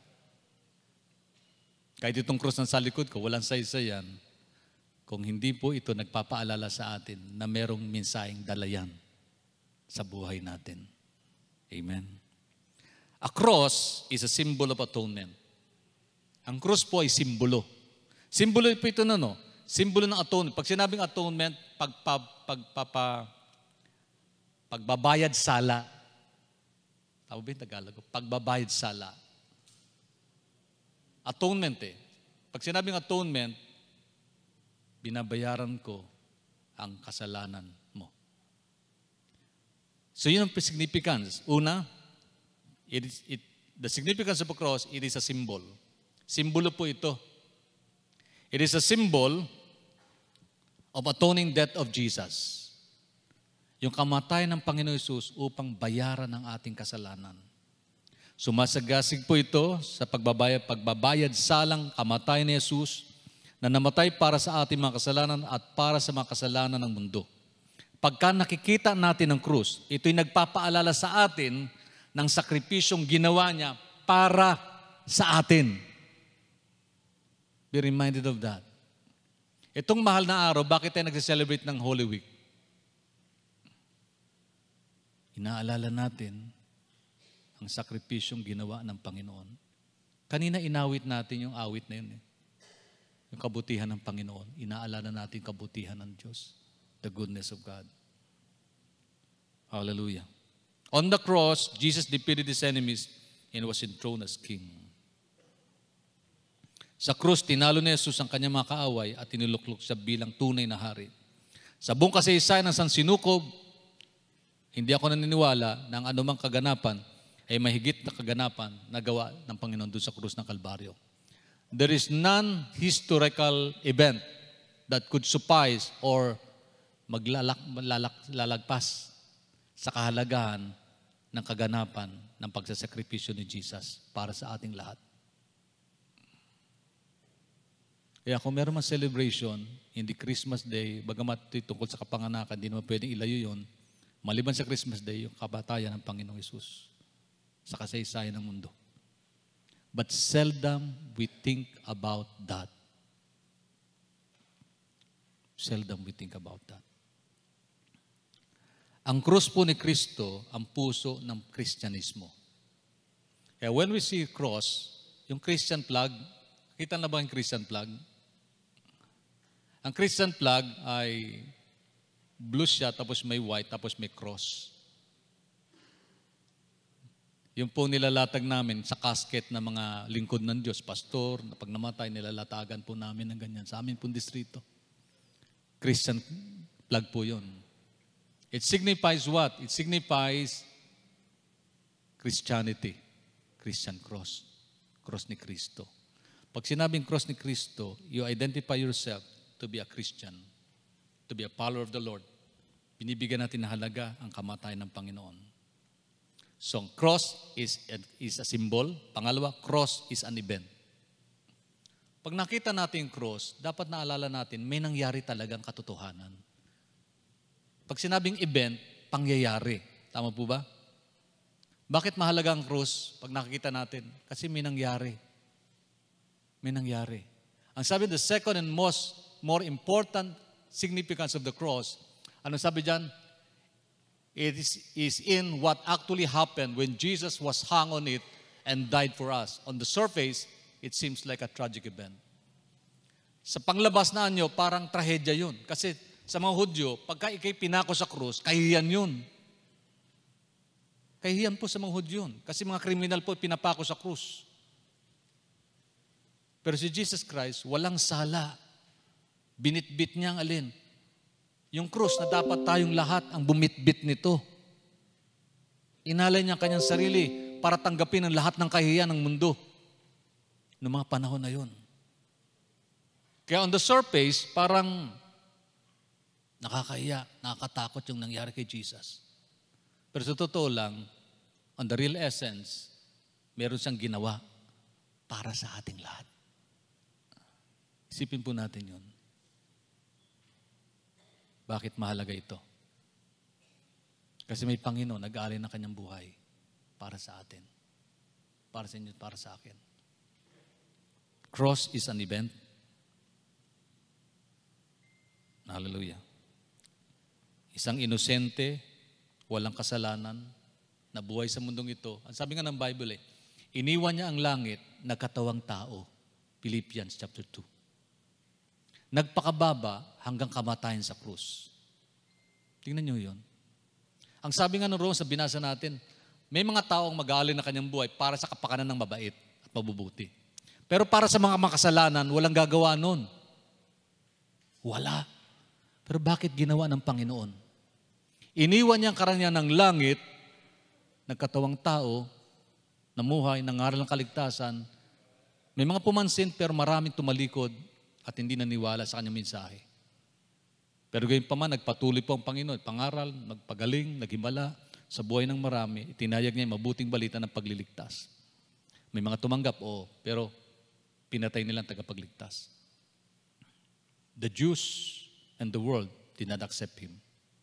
S1: Kahit itong krus na sa likod ko, walang saysay yan. Kung hindi po ito nagpapaalala sa atin na merong mensaheng dalayan sa buhay natin. Amen. A cross is a symbol of atonement. Ang krus po ay simbolo. Simbolo po ito simbolo ng atonement. Pag sinabing atonement, pagbabayad sala. Tama ba yung Tagalog? Pagbabayad sala. Atonement Pag sinabing atonement, binabayaran ko ang kasalanan mo. So yun ang significance. Una, the significance of a cross, it is a symbol. Simbolo po ito. It is a symbol of atoning death of Jesus. Yung kamatayan ng Panginoon Hesus upang bayaran ang ating kasalanan. Sumasagasig po ito sa pagbabayad salang kamatayan ni Hesus na namatay para sa ating mga kasalanan at para sa mga kasalanan ng mundo. Pagka nakikita natin ang krus, ito'y nagpapaalala sa atin ng sakripisyong ginawa niya para sa atin. Be reminded of that. Itong mahal na araw, bakit tayo nag-celebrate ng Holy Week? Inaalala natin ang sakripisyong ginawa ng Panginoon. Kanina inawit natin yung awit na yun. Yung kabutihan ng Panginoon. Inaalala natin kabutihan ng Diyos. The goodness of God. Hallelujah. On the cross, Jesus defeated his enemies and was enthroned as King. Sa krus, tinalo ni Jesus ang kanyang mga kaaway at tiniluklok siya bilang tunay na hari. Sa buong kasaysayan ng sansinukob, hindi ako naniniwala na ang anumang kaganapan ay mahigit na kaganapan na gawa ng Panginoon doon sa krus ng Kalbaryo. There is non-historical event that could suffice or lalagpas sa kahalagahan ng kaganapan ng pagsasakripisyo ni Jesus para sa ating lahat. Kaya kung meron man celebration, hindi Christmas Day, bagamat tungkol sa kapanganakan, hindi naman pwedeng ilayo yun. Maliban sa Christmas Day, yung kabatayan ng Panginoong Hesus sa kasaysayan ng mundo. But seldom we think about that. Seldom we think about that. Ang krus po ni Kristo, ang puso ng Kristyanismo. Kaya when we see cross, yung Christian flag, kita na ba yung Christian flag? Ang Christian flag ay blue siya, tapos may white, tapos may cross. Yung po nilalatag namin sa casket ng mga lingkod ng Diyos, pastor, na pag namatay, nilalatagan po namin ng ganyan. Sa amin pong distrito. Christian flag po yun. It signifies what? It signifies Christianity. Christian cross. Cross ni Kristo. Pag sinabing cross ni Kristo, you identify yourself to be a Christian, to be a follower of the Lord. Binibigyan natin na halaga ang kamatayan ng Panginoon. So, cross is a symbol. Pangalawa, cross is an event. Pag nakita natin yung cross, dapat naalala natin, may nangyari talagang katotohanan. Pag sinabing event, pangyayari. Tama po ba? Bakit mahalaga ang cross pag nakikita natin? Kasi may nangyari. May nangyari. Ang sabi, the second and more important significance of the cross, ano sabi dyan? It is in what actually happened when Jesus was hung on it and died for us. On the surface, it seems like a tragic event. Sa panglabas na nyo, parang trahedya yun. Kasi sa mga Hudyo, pagka ikay pinako sa krus, kahihiyan yun. Kahihiyan po sa mga Hudyo yun. Kasi mga kriminal po pinapako sa krus. Pero si Jesus Christ, walang sala. Binitbit niya ang alin? Yung krus na dapat tayong lahat ang bumitbit nito. Inalay niya ang kanyang sarili para tanggapin ang lahat ng kahihiyan ng mundo noong mga panahon na yun. Kaya on the surface, parang nakakahiya, nakakatakot yung nangyari kay Jesus. Pero sa totoo lang, on the real essence, meron siyang ginawa para sa ating lahat. Isipin po natin yun. Bakit mahalaga ito? Kasi may Panginoon, nag-aalay ng kanyang buhay para sa atin. Para sa inyo, para sa akin. Cross is an event. Hallelujah. Isang inosente, walang kasalanan, na buhay sa mundong ito. Ang sabi nga ng Bible iniwan niya ang langit, nagkatawang tao. Philippians chapter 2. Nagpakababa hanggang kamatayan sa krus. Tingnan niyo yun. Ang sabi nga ng Rome, sa binasa natin, may mga taong mag-aalay na kanyang buhay para sa kapakanan ng mabait at mabubuti. Pero para sa mga makasalanan, walang gagawa nun. Wala. Pero bakit ginawa ng Panginoon? Iniwan niya ang karamihan ng langit, nagkatawang tao, namuhay, nangaral ng kaligtasan. May mga pumansin pero maraming tumalikod at hindi naniwala sa kanyang mensahe. Pero gayon pa man, nagpatuloy po ang Panginoon. Pangaral, nagpagaling, naghimala sa buhay ng marami. Itinayag niya yung mabuting balita ng pagliligtas. May mga tumanggap, pero pinatay nilang tagapagligtas. The Jews and the world did not accept Him.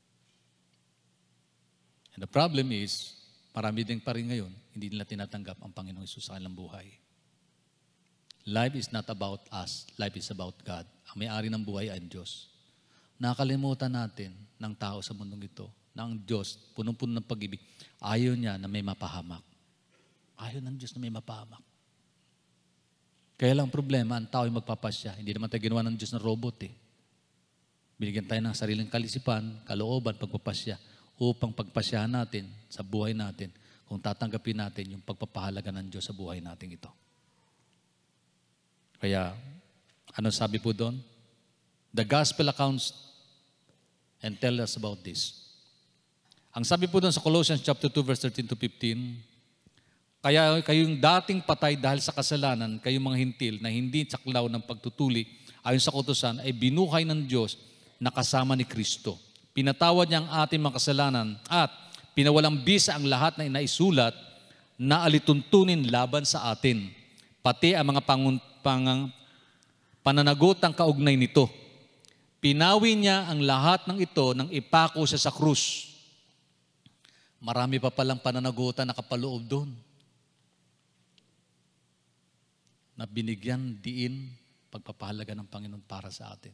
S1: And the problem is, marami din pa rin ngayon, hindi nila tinatanggap ang Panginoong Hesus sa kanilang buhay. Life is not about us. Life is about God. Ang may-ari ng buhay ay ang Diyos. Nakalimutan natin ng tao sa mundong ito na ang Diyos, punong-puno ng pag-ibig, ayaw niya na may mapahamak. Ayaw ng Diyos na may mapahamak. Kaya lang problema, ang tao ay magpapasya. Hindi naman tayo ginawa ng Diyos na robot eh. Binigyan tayo ng sariling kalisipan, kalooban, pagpapasya, upang pagpasyahan natin sa buhay natin kung tatanggapin natin yung pagpapahalaga ng Diyos sa buhay natin ito. Kaya, ano sabi po doon? The gospel accounts and tell us about this. Ang sabi po doon sa Colossians chapter 2 verse 13 to 15, kaya kayong dating patay dahil sa kasalanan, kayong mga hintil na hindi saklaw ng pagtutuli ayon sa kautusan ay binuhay ng Diyos na kasama ni Kristo. Pinatawad niya ang ating mga kasalanan at pinawalang bisa ang lahat na inaisulat na alituntunin laban sa atin, pati ang mga pananagutang kaugnay nito. Pinawi niya ang lahat ng ito nang ipako siya sa krus. Marami pa palang pananagutan na kapaloob doon. Na binigyan diin pagpapahalaga ng Panginoon para sa atin.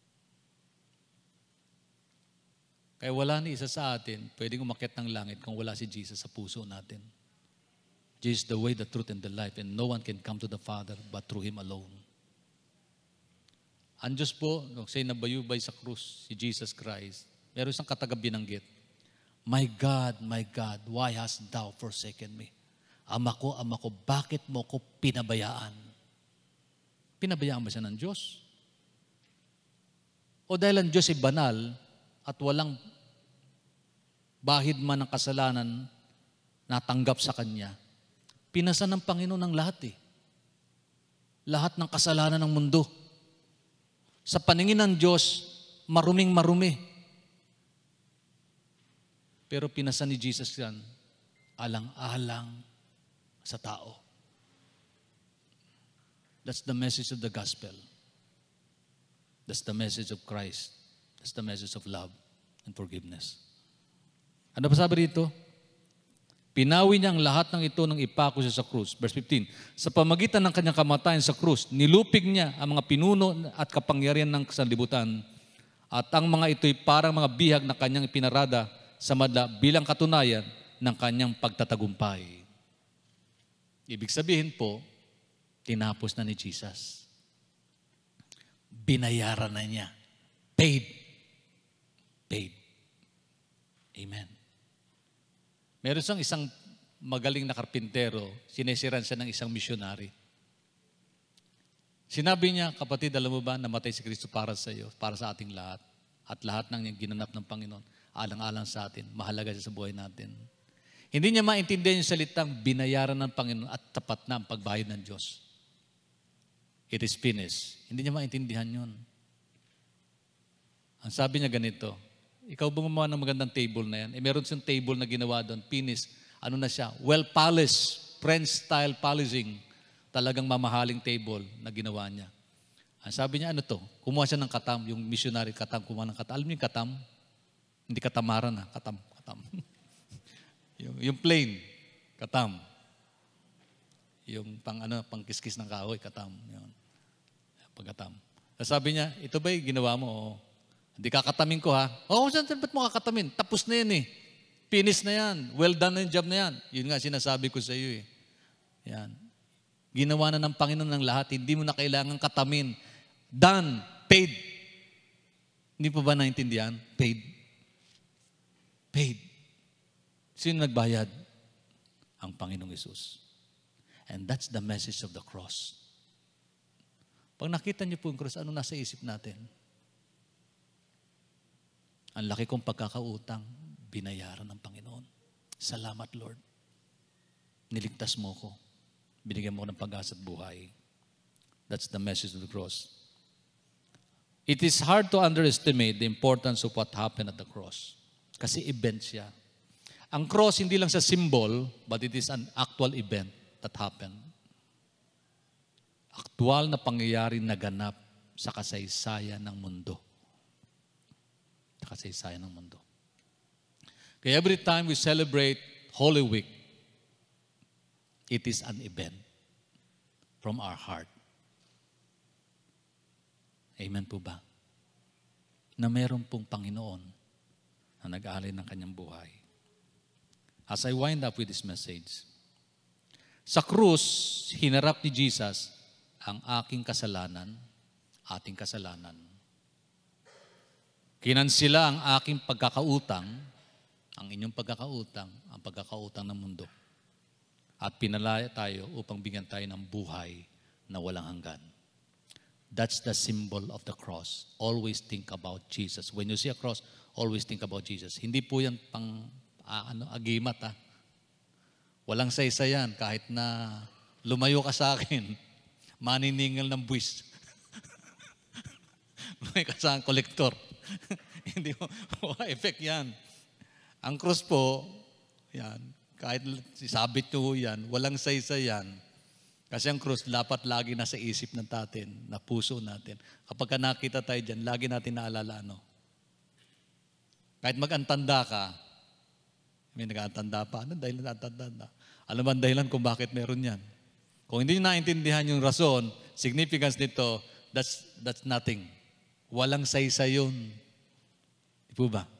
S1: Kaya wala ni isa sa atin pwedeng umakyat ng langit kung wala si Jesus sa puso natin. Jesus is the way, the truth, and the life, and no one can come to the Father but through Him alone. Ang Diyos po, nung siya'y nabayubay sa krus, si Jesus Christ, meron isang kataga binanggit, my God, why hast thou forsaken me? Ama ko, bakit mo ko pinabayaan? Pinabayaan ba siya ng Diyos? O dahil ang Diyos ay banal at walang bahid man ng kasalanan natanggap sa Kanya, pinasa ng Panginoon ng lahat eh. Lahat ng kasalanan ng mundo. Sa paningin ng Diyos, maruming marumi. Pero pinasa ni Jesus yan, alang-alang sa tao. That's the message of the gospel. That's the message of Christ. That's the message of love and forgiveness. Ano pa sabi rito? Pinawi niya ang lahat ng ito nang ipako siya sa krus. Verse 15, sa pamagitan ng kanyang kamatayan sa krus, nilupig niya ang mga pinuno at kapangyarihan ng sanlibutan at ang mga ito'y parang mga bihag na kanyang ipinarada sa madla bilang katunayan ng kanyang pagtatagumpay. Ibig sabihin po, tinapos na ni Jesus. Binayaran na niya. Paid. Amen. Meron siyang isang magaling na karpintero, sinesiran siya ng isang misyonary. Sinabi niya, kapatid, alam mo ba, namatay si Kristo para sa iyo, para sa ating lahat. At lahat ng ginanap ng Panginoon, alang-alang sa atin, mahalaga siya sa buhay natin. Hindi niya maintindihan yung salitang binayaran ng Panginoon at tapat na ang pagbayad ng Diyos. It is finished. Hindi niya maintindihan yun. Ang sabi niya ganito, ikaw ba gumawa ng magandang table na yan? Meron siyang table na ginawa doon, finished. Ano na siya? Well polished, French-style polishing. Talagang mamahaling table na ginawa niya. Ang sabi niya, ano to? Kumuha siya ng katam, yung missionary katam, kumuha ng katam. Alam niyo yung katam? Hindi katamaran ha, katam. yung plain, katam. Yung pang kiskis ng kahoy, katam. Yun. Pagkatam. Sabi niya, ito ba yung ginawa mo? Oo. Hindi kakatamin ko ha. Oo, ba't mo kakatamin? Tapos na yan eh. Finish na yan. Well done na yung job na yan. Yun nga sinasabi ko sa iyo eh. Yan. Ginawa na ng Panginoon ng lahat. Hindi mo na kailangan katamin. Done. Paid. Hindi pa ba naintindihan? Paid. Sino nagbayad? Ang Panginoong Hesus. And that's the message of the cross. Pag nakita niyo po yung cross, ano nasa isip natin? Ang laki kong pagkakautang, binayaran ng Panginoon. Salamat, Lord. Niligtas mo ko. Binigyan mo ko ng pag-asa at buhay. That's the message of the cross. It is hard to underestimate the importance of what happened at the cross. Kasi event siya. Ang cross, hindi lang sa symbol, but it is an actual event that happened. Aktual na pangyayari naganap sa kasaysayan ng mundo. Sa kasaysayan ng mundo. Kaya every time we celebrate Holy Week, it is an event from our heart. Amen po ba? Na meron pong Panginoon na nag-alay ng kanyang buhay. As I wind up with this message, sa krus, hinarap ni Jesus ang aking kasalanan, ating kasalanan. Kinansila ang aking pagkakautang, ang inyong pagkakautang, ang pagkakautang ng mundo. At pinalaya tayo upang bigyan tayo ng buhay na walang hanggan. That's the symbol of the cross. Always think about Jesus. When you see a cross, always think about Jesus. Hindi po yan pang agimat. Walang saysayan kahit na lumayo ka sa akin, maniningil ng buwis. May kasang kolektor. Hindi mo, effect yan. Ang cross po, yan, kahit isabit nyo yan, walang saysayan. Kasi ang cross, dapat lagi nasa isip ng natin, na puso natin. Kapag nakita tayo dyan, lagi natin naalala, kahit mag-antanda ka, may nag-antanda pa, ano dahil nag-antanda? Alam ba ang dahilan kung bakit meron yan? Kung hindi nyo naintindihan yung rason, significance nito, that's nothing. Walang saysay yun. Di po ba?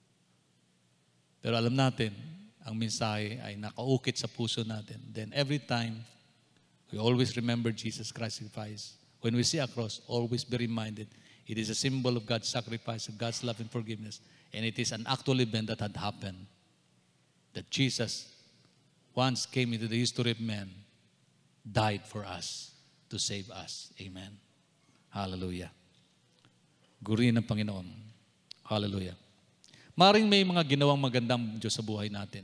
S1: Pero alam natin, ang mensahe ay nakaukit sa puso natin. Then every time, we always remember Jesus Christ's sacrifice. When we see a cross, always be reminded, it is a symbol of God's sacrifice, of God's love and forgiveness. And it is an actual event that had happened. That Jesus once came into the history of man, died for us, to save us. Amen. Hallelujah. Guriin ng Panginoon. Hallelujah. Maring may mga ginawang magandang Diyos sa buhay natin.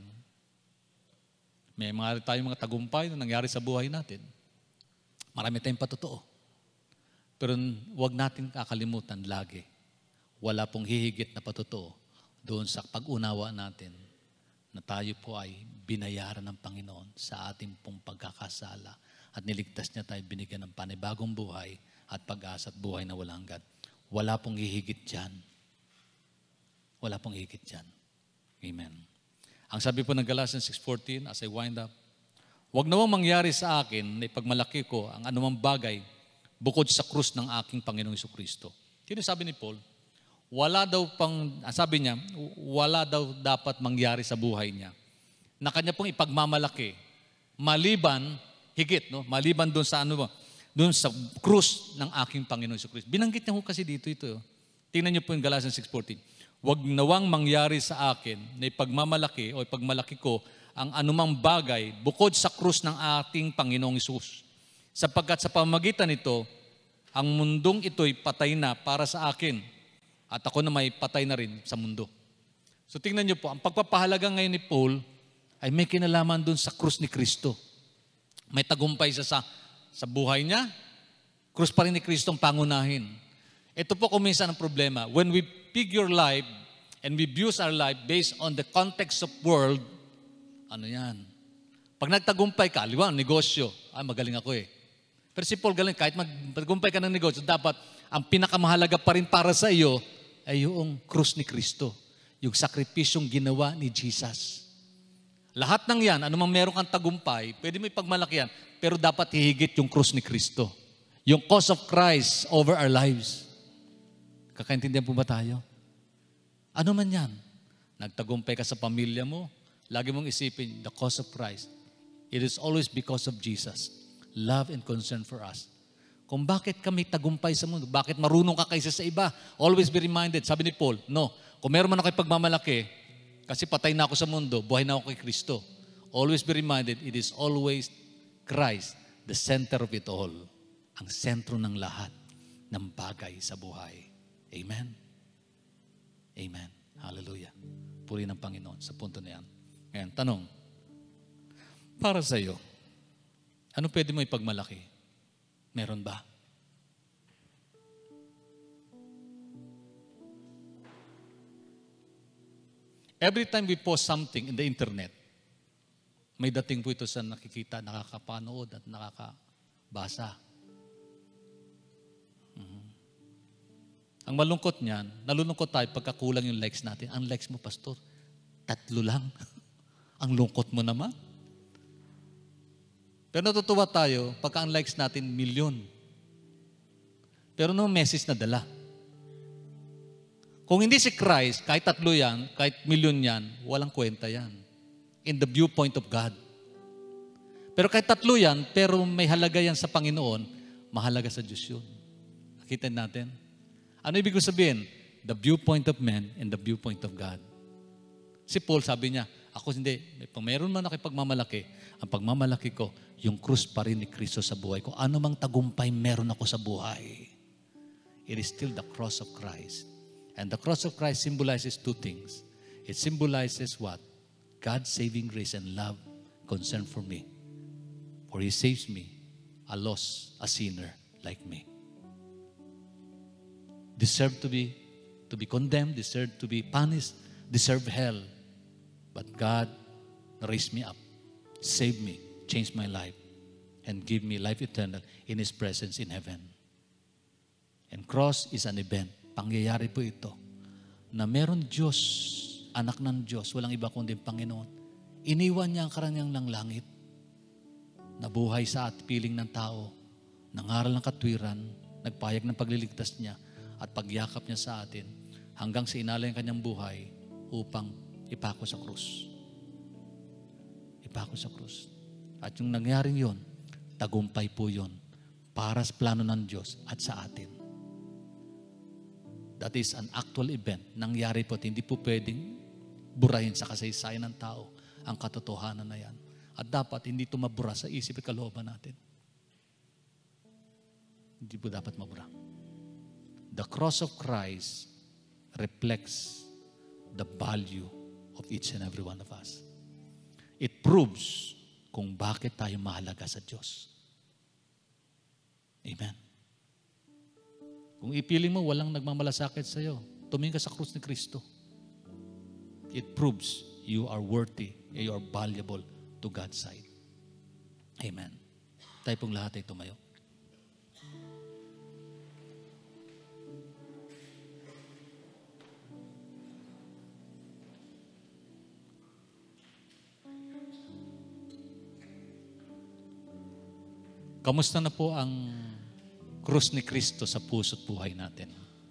S1: May tayong mga tagumpay na nangyari sa buhay natin. Marami tayong patotoo. Pero huwag natin kakalimutan lagi. Wala pong hihigit na patotoo doon sa pag-unawa natin na tayo po ay binayaran ng Panginoon sa ating pong pagkakasala at niligtas niya tayo, binigyan ng panibagong buhay at pag-asa at buhay na walang hanggan. Wala pong hihigit dyan. Wala pong higit dyan. Amen. Ang sabi po ng Galatians 6:14, as I wind up, huwag nawang mangyari sa akin na ipagmalaki ko ang anumang bagay bukod sa krus ng aking Panginoong Jesucristo. Kino sabi ni Paul, sabi niya, wala daw dapat mangyari sa buhay niya na kanya pong ipagmamalaki maliban, maliban doon sa doon sa krus ng aking Panginoong Jesucristo. Binanggit niya ho kasi dito ito. Tingnan niyo po yung Galatians 6:14. Huwag nawang mangyari sa akin na ipagmamalaki o ipagmalaki ko ang anumang bagay bukod sa krus ng ating Panginoong Hesus. Sapagkat sa pamamagitan nito, ang mundong ito'y patay na para sa akin at ako na may patay na rin sa mundo. So tingnan niyo po, ang pagpapahalaga ngayon ni Paul ay may kinalaman dun sa krus ni Kristo. May tagumpay sa buhay niya, krus pa rin ni Kristo ang pangunahin. Ito po kung minsan ang problema. When we figure life and we view our life based on the context of world, ano yan? Pag nagtagumpay ka, negosyo, magaling ako eh. Pero si Paul galing, kahit magtagumpay ka ng negosyo, dapat ang pinakamahalaga pa rin para sa iyo ay yung krus ni Kristo. Yung sakripisyong ginawa ni Jesus. Lahat ng yan, anumang meron kang tagumpay, pwede mo ipagmalaki yan, pero dapat hihigit yung krus ni Kristo. Yung cause of Christ over our lives. Kakaintindihan po ba tayo? Ano man yan? Nagtagumpay ka sa pamilya mo, lagi mong isipin, the cause of Christ. It is always because of Jesus. Love and concern for us. Kung bakit kami tagumpay sa mundo, bakit marunong ka kaysa sa iba, always be reminded. Sabi ni Paul, no, kung meron man ako ipagmamalaki, kasi patay na ako sa mundo, buhay na ako kay Kristo. Always be reminded, it is always Christ, the center of it all. Ang sentro ng lahat ng bagay sa buhay. Amen? Amen. Hallelujah. Puri ng Panginoon sa punto na yan. Ngayon, tanong, para sa iyo, ano pwede mo ipagmalaki? Meron ba? Every time we post something in the internet, may dating po ito sa nakikita, nakakapanood at nakakabasa. Ang malungkot niyan, nalulungkot tayo pagkakulang yung likes natin. Ang likes mo, pastor, 3 lang. Ang lungkot mo naman. Pero natutuwa tayo pagka ang likes natin 1,000,000. Pero no message na dala. Kung hindi si Christ, kahit 3 yan, kahit 1,000,000 yan, walang kwenta yan. In the viewpoint of God. Pero kahit 3 yan, pero may halaga yan sa Panginoon, mahalaga sa Diyos yun. Nakita natin? Ano ibig sabihin? The viewpoint of man and the viewpoint of God. Si Paul sabi niya, ako hindi, kung meron man ako pagmamalaki, ang pagmamalaki ko, yung krus pa rin ni Kristo sa buhay ko. Ano mang tagumpay meron ako sa buhay. It is still the cross of Christ. And the cross of Christ symbolizes 2 things. It symbolizes what? God's saving grace and love concern for me. For He saves me, a lost, a sinner like me. Deserve to be condemned, deserve to be punished, deserve hell. But God raised me up, saved me, changed my life, and give me life eternal in His presence in heaven. And cross is an event. Pangyayari po ito na meron Diyos, anak ng Diyos, walang iba kundi Panginoon. Iniwan niya ang karanyang ng langit. Nabuhay sa piling ng tao, nangaral ng katwiran, nagpayag ng pagliligtas niya, at pagyakap niya sa atin hanggang sa inalay ang kanyang buhay upang ipako sa krus. Ipako sa krus. At yung nangyaring yon, tagumpay po yon para sa plano ng Diyos at sa atin. That is an actual event. Nangyari po at hindi po pwedeng burahin sa kasaysayan ng tao ang katotohanan na yan. At dapat hindi ito mabura sa isip at kalooban natin. Hindi po dapat mabura. The cross of Christ reflects the value of each and every one of us. It proves kung bakit tayo mahalaga sa Diyos. Amen. Kung ipiling mo, walang nagmamalasakit sa iyo, tumingin ka sa krus ni Kristo. It proves you are worthy, you are valuable to God's sight. Amen. Tayo pong lahat ay tumayo. Kamusta na po ang krus ni Kristo sa puso't buhay natin?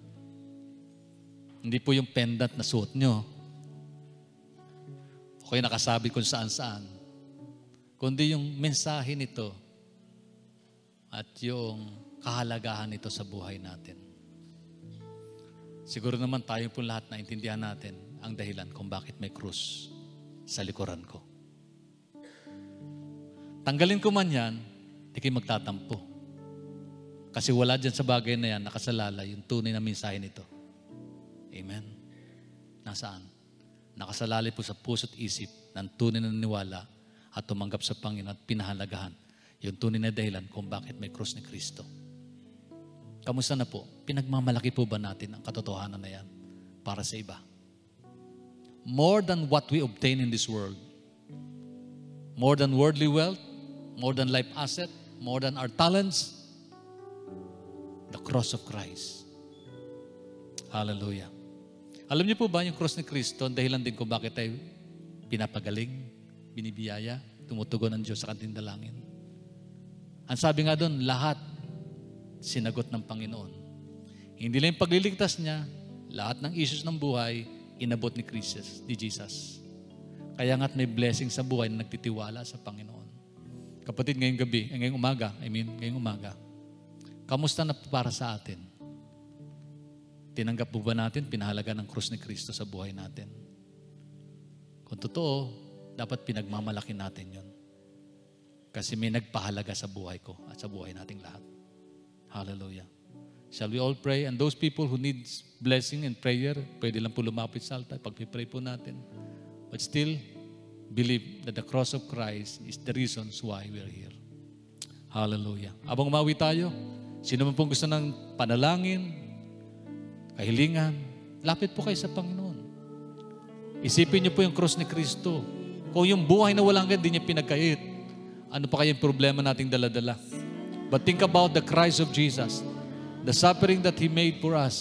S1: Hindi po yung pendant na suot nyo. O kaya nakasabi kung saan-saan. Kundi yung mensahe nito at yung kahalagahan nito sa buhay natin. Siguro naman tayo po lahat na intindihan natin ang dahilan kung bakit may krus sa likuran ko. Tanggalin ko man yan, di kayo magtatampo. Kasi wala dyan sa bagay na yan, nakasalalay yung tunay na mensahe nito. Amen. Nasaan? Nakasalalay po sa puso't isip ng tunay na naniwala at tumanggap sa Panginoon at pinahalagahan yung tunay na dahilan kung bakit may krus ni Kristo. Kamusta na po? Pinagmamalaki po ba natin ang katotohanan na yan para sa iba? More than what we obtain in this world, more than worldly wealth, more than life asset, more than our talents, the cross of Christ. Hallelujah. Alam niyo po ba yung cross ni Kristo, dahilan din kung bakit tayo pinapagaling, binibiyaya, tumutugon ng Diyos sa kanting dalangin. Ang sabi nga doon, lahat sinagot ng Panginoon. Hindi lang yung pagliligtas niya, lahat ng issues ng buhay, inabot ni Jesus. Kaya nga't may blessing sa buhay na nagtitiwala sa Panginoon. Kapatid, ngayong umaga, kamusta na para sa atin? Tinanggap po ba natin pinahalaga ng krus ni Kristo sa buhay natin? Kung totoo, dapat pinagmamalaki natin yun. Kasi may nagpahalaga sa buhay ko at sa buhay nating lahat. Hallelujah. Shall we all pray? And those people who need blessing and prayer, pwede lang po lumapit sa altar, pagpipray po natin. But still, believe that the cross of Christ is the reasons why we are here. Hallelujah. Abang umawi tayo, sino man pong gusto ng panalangin, kahilingan, lapit po kayo sa Panginoon. Isipin niyo po yung cross ni Kristo. Kung yung buhay na walang ganyan, di niya pinagkait, ano pa kayong problema nating daladala? But think about the Christ of Jesus, the suffering that He made for us,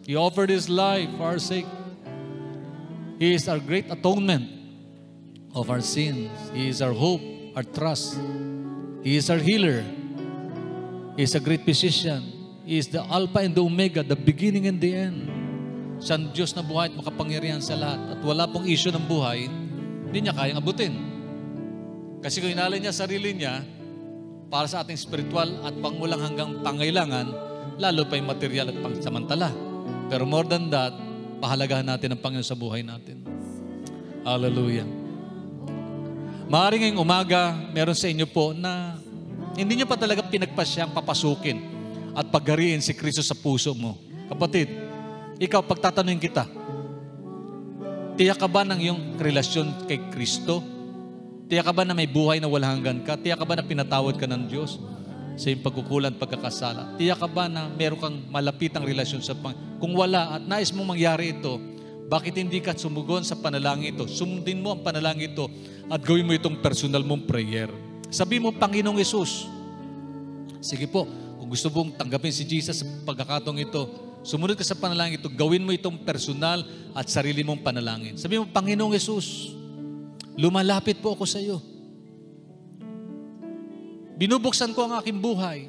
S1: He offered His life for our sake. He is our great atonement of our sins. He is our hope, our trust. He is our healer. He is a great physician. He is the Alpha and the Omega, the beginning and the end. Siya ang Diyos na buhay at makapangyarihan sa lahat. At wala pong issue ng buhay, hindi niya kayang abutin. Kasi kung inalay niya sarili niya para sa ating spiritual at pangulang hanggang pangailangan, lalo pa yung material at pangsamantala. Pero more than that, pahalagahan natin ang Panginoon sa buhay natin. Hallelujah. Maaaring ngayong umaga, meron sa inyo po na hindi nyo pa talaga pinagpasyang papasukin at paghariin si Kristo sa puso mo. Kapatid, ikaw, pagtatanungin kita, tiyak ka ba ng iyong relasyon kay Kristo? Tiyak ka ba na may buhay na walang hanggan ka? Tiyak ka ba na pinatawad ka ng Diyos sa iyong pagkukulang at pagkakasala? Tiyak ka ba na meron kang malapitang relasyon sa Panginoon? Kung wala at nais mong mangyari ito, bakit hindi ka sumugon sa panalangin ito? Sumundin mo ang panalangin ito at gawin mo itong personal mong prayer. Sabi mo, Panginoong Yesus, sige po, kung gusto mong tanggapin si Jesus sa pagkakataong ito, sumunod ka sa panalangin ito, gawin mo itong personal at sarili mong panalangin. Sabi mo, Panginoong Yesus, lumalapit po ako sa iyo. Binubuksan ko ang aking buhay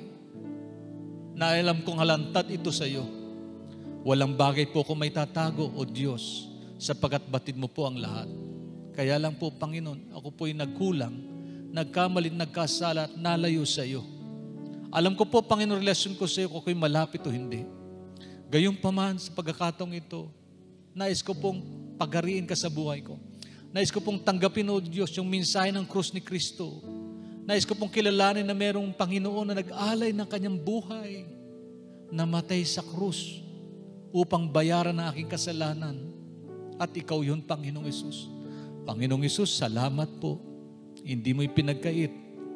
S1: na alam kong halantad ito sa iyo. Walang bagay po kung may tatago, O Diyos, sapagkat batid mo po ang lahat. Kaya lang po, Panginoon, ako po'y nagkulang, nagkamali, nagkasala at nalayo sa iyo. Alam ko po, Panginoon, relasyon ko sa iyo kung ako'y malapit o hindi. Gayunpaman sa pagkakataong ito, nais ko pong paghariin ka sa buhay ko. Nais ko pong tanggapin, O Diyos, yung mensahe ng krus ni Kristo. Nais ko pong kilalanin na merong Panginoon na nag-alay ng kanyang buhay, namatay sa krus upang bayaran ang aking kasalanan. At ikaw yun, Panginoong Yesus. Panginoong Yesus, salamat po. Hindi mo ipinagkait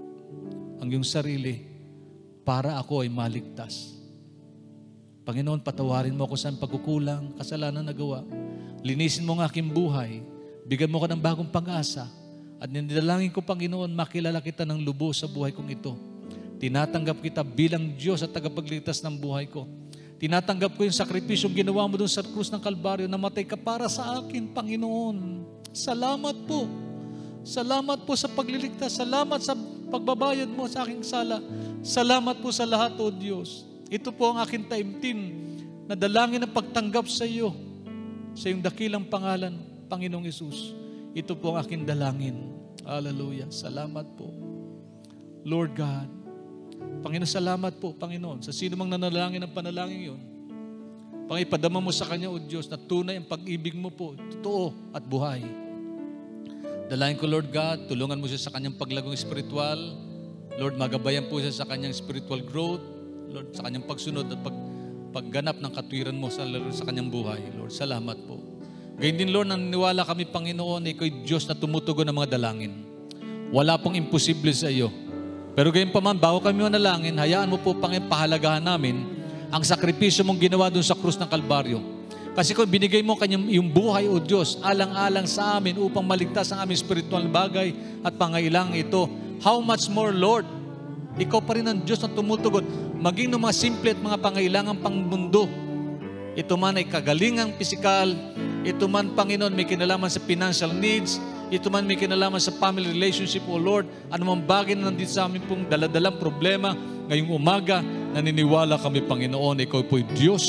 S1: ang iyong sarili para ako ay maligtas. Panginoon, patawarin mo ako sa pagkukulang, kasalanan na gawa. Linisin mo ang aking buhay. Bigyan mo ko ng bagong pag-asa. At ninidalangin ko, Panginoon, makilala kita ng lubos sa buhay kong ito. Tinatanggap kita bilang Diyos at tagapagligtas ng buhay ko. Tinatanggap ko yung sakripisyong ginawa mo doon sa krus ng Kalbaryo. Namatay ka para sa akin, Panginoon. Salamat po. Salamat po sa pagliligtas. Salamat sa pagbabayad mo sa aking sala. Salamat po sa lahat, O Diyos. Ito po ang aking taimtim na dalangin ng pagtanggap sa iyo, sa iyong dakilang pangalan, Panginoong Yesus. Ito po ang aking dalangin. Hallelujah. Salamat po. Lord God, Panginoon, salamat po, Panginoon, sa sino mang nanalangin ng panalangin yun. Pangipadama mo sa Kanya, O Diyos, na tunay ang pag-ibig mo po, totoo at buhay. Dalayan ko, Lord God, tulungan mo siya sa Kanyang paglagong espiritual. Lord, magabayan po siya sa Kanyang spiritual growth. Lord, sa Kanyang pagsunod at pagganap ng katwiran mo sa Kanyang buhay. Lord, salamat po. Gayun din, Lord, naniniwala kami, Panginoon, na ikaw Diyos na tumutugon ng mga dalangin. Wala pong imposible sa iyo. Pero gayon pa man, bago kami manalangin, hayaan mo po, Panginoon, pahalagahan namin ang sakripisyo mong ginawa doon sa krus ng Kalbaryo. Kasi kung binigay mo yung buhay, O Diyos, alang-alang sa amin upang maligtas ang aming spiritual bagay at pangailangan ito, how much more, Lord, ikaw pa rin ang Diyos na tumutugon, maging ng mga simple at mga pangailangan pang mundo. Ito man ay kagalingang pisikal, ito man, Panginoon, may kinalaman sa financial needs, ito man may kinalaman sa family relationship, O Lord, anumang bagay na nandito sa amin pong daladalang problema, ngayong umaga, naniniwala kami, Panginoon, ikaw po'y Diyos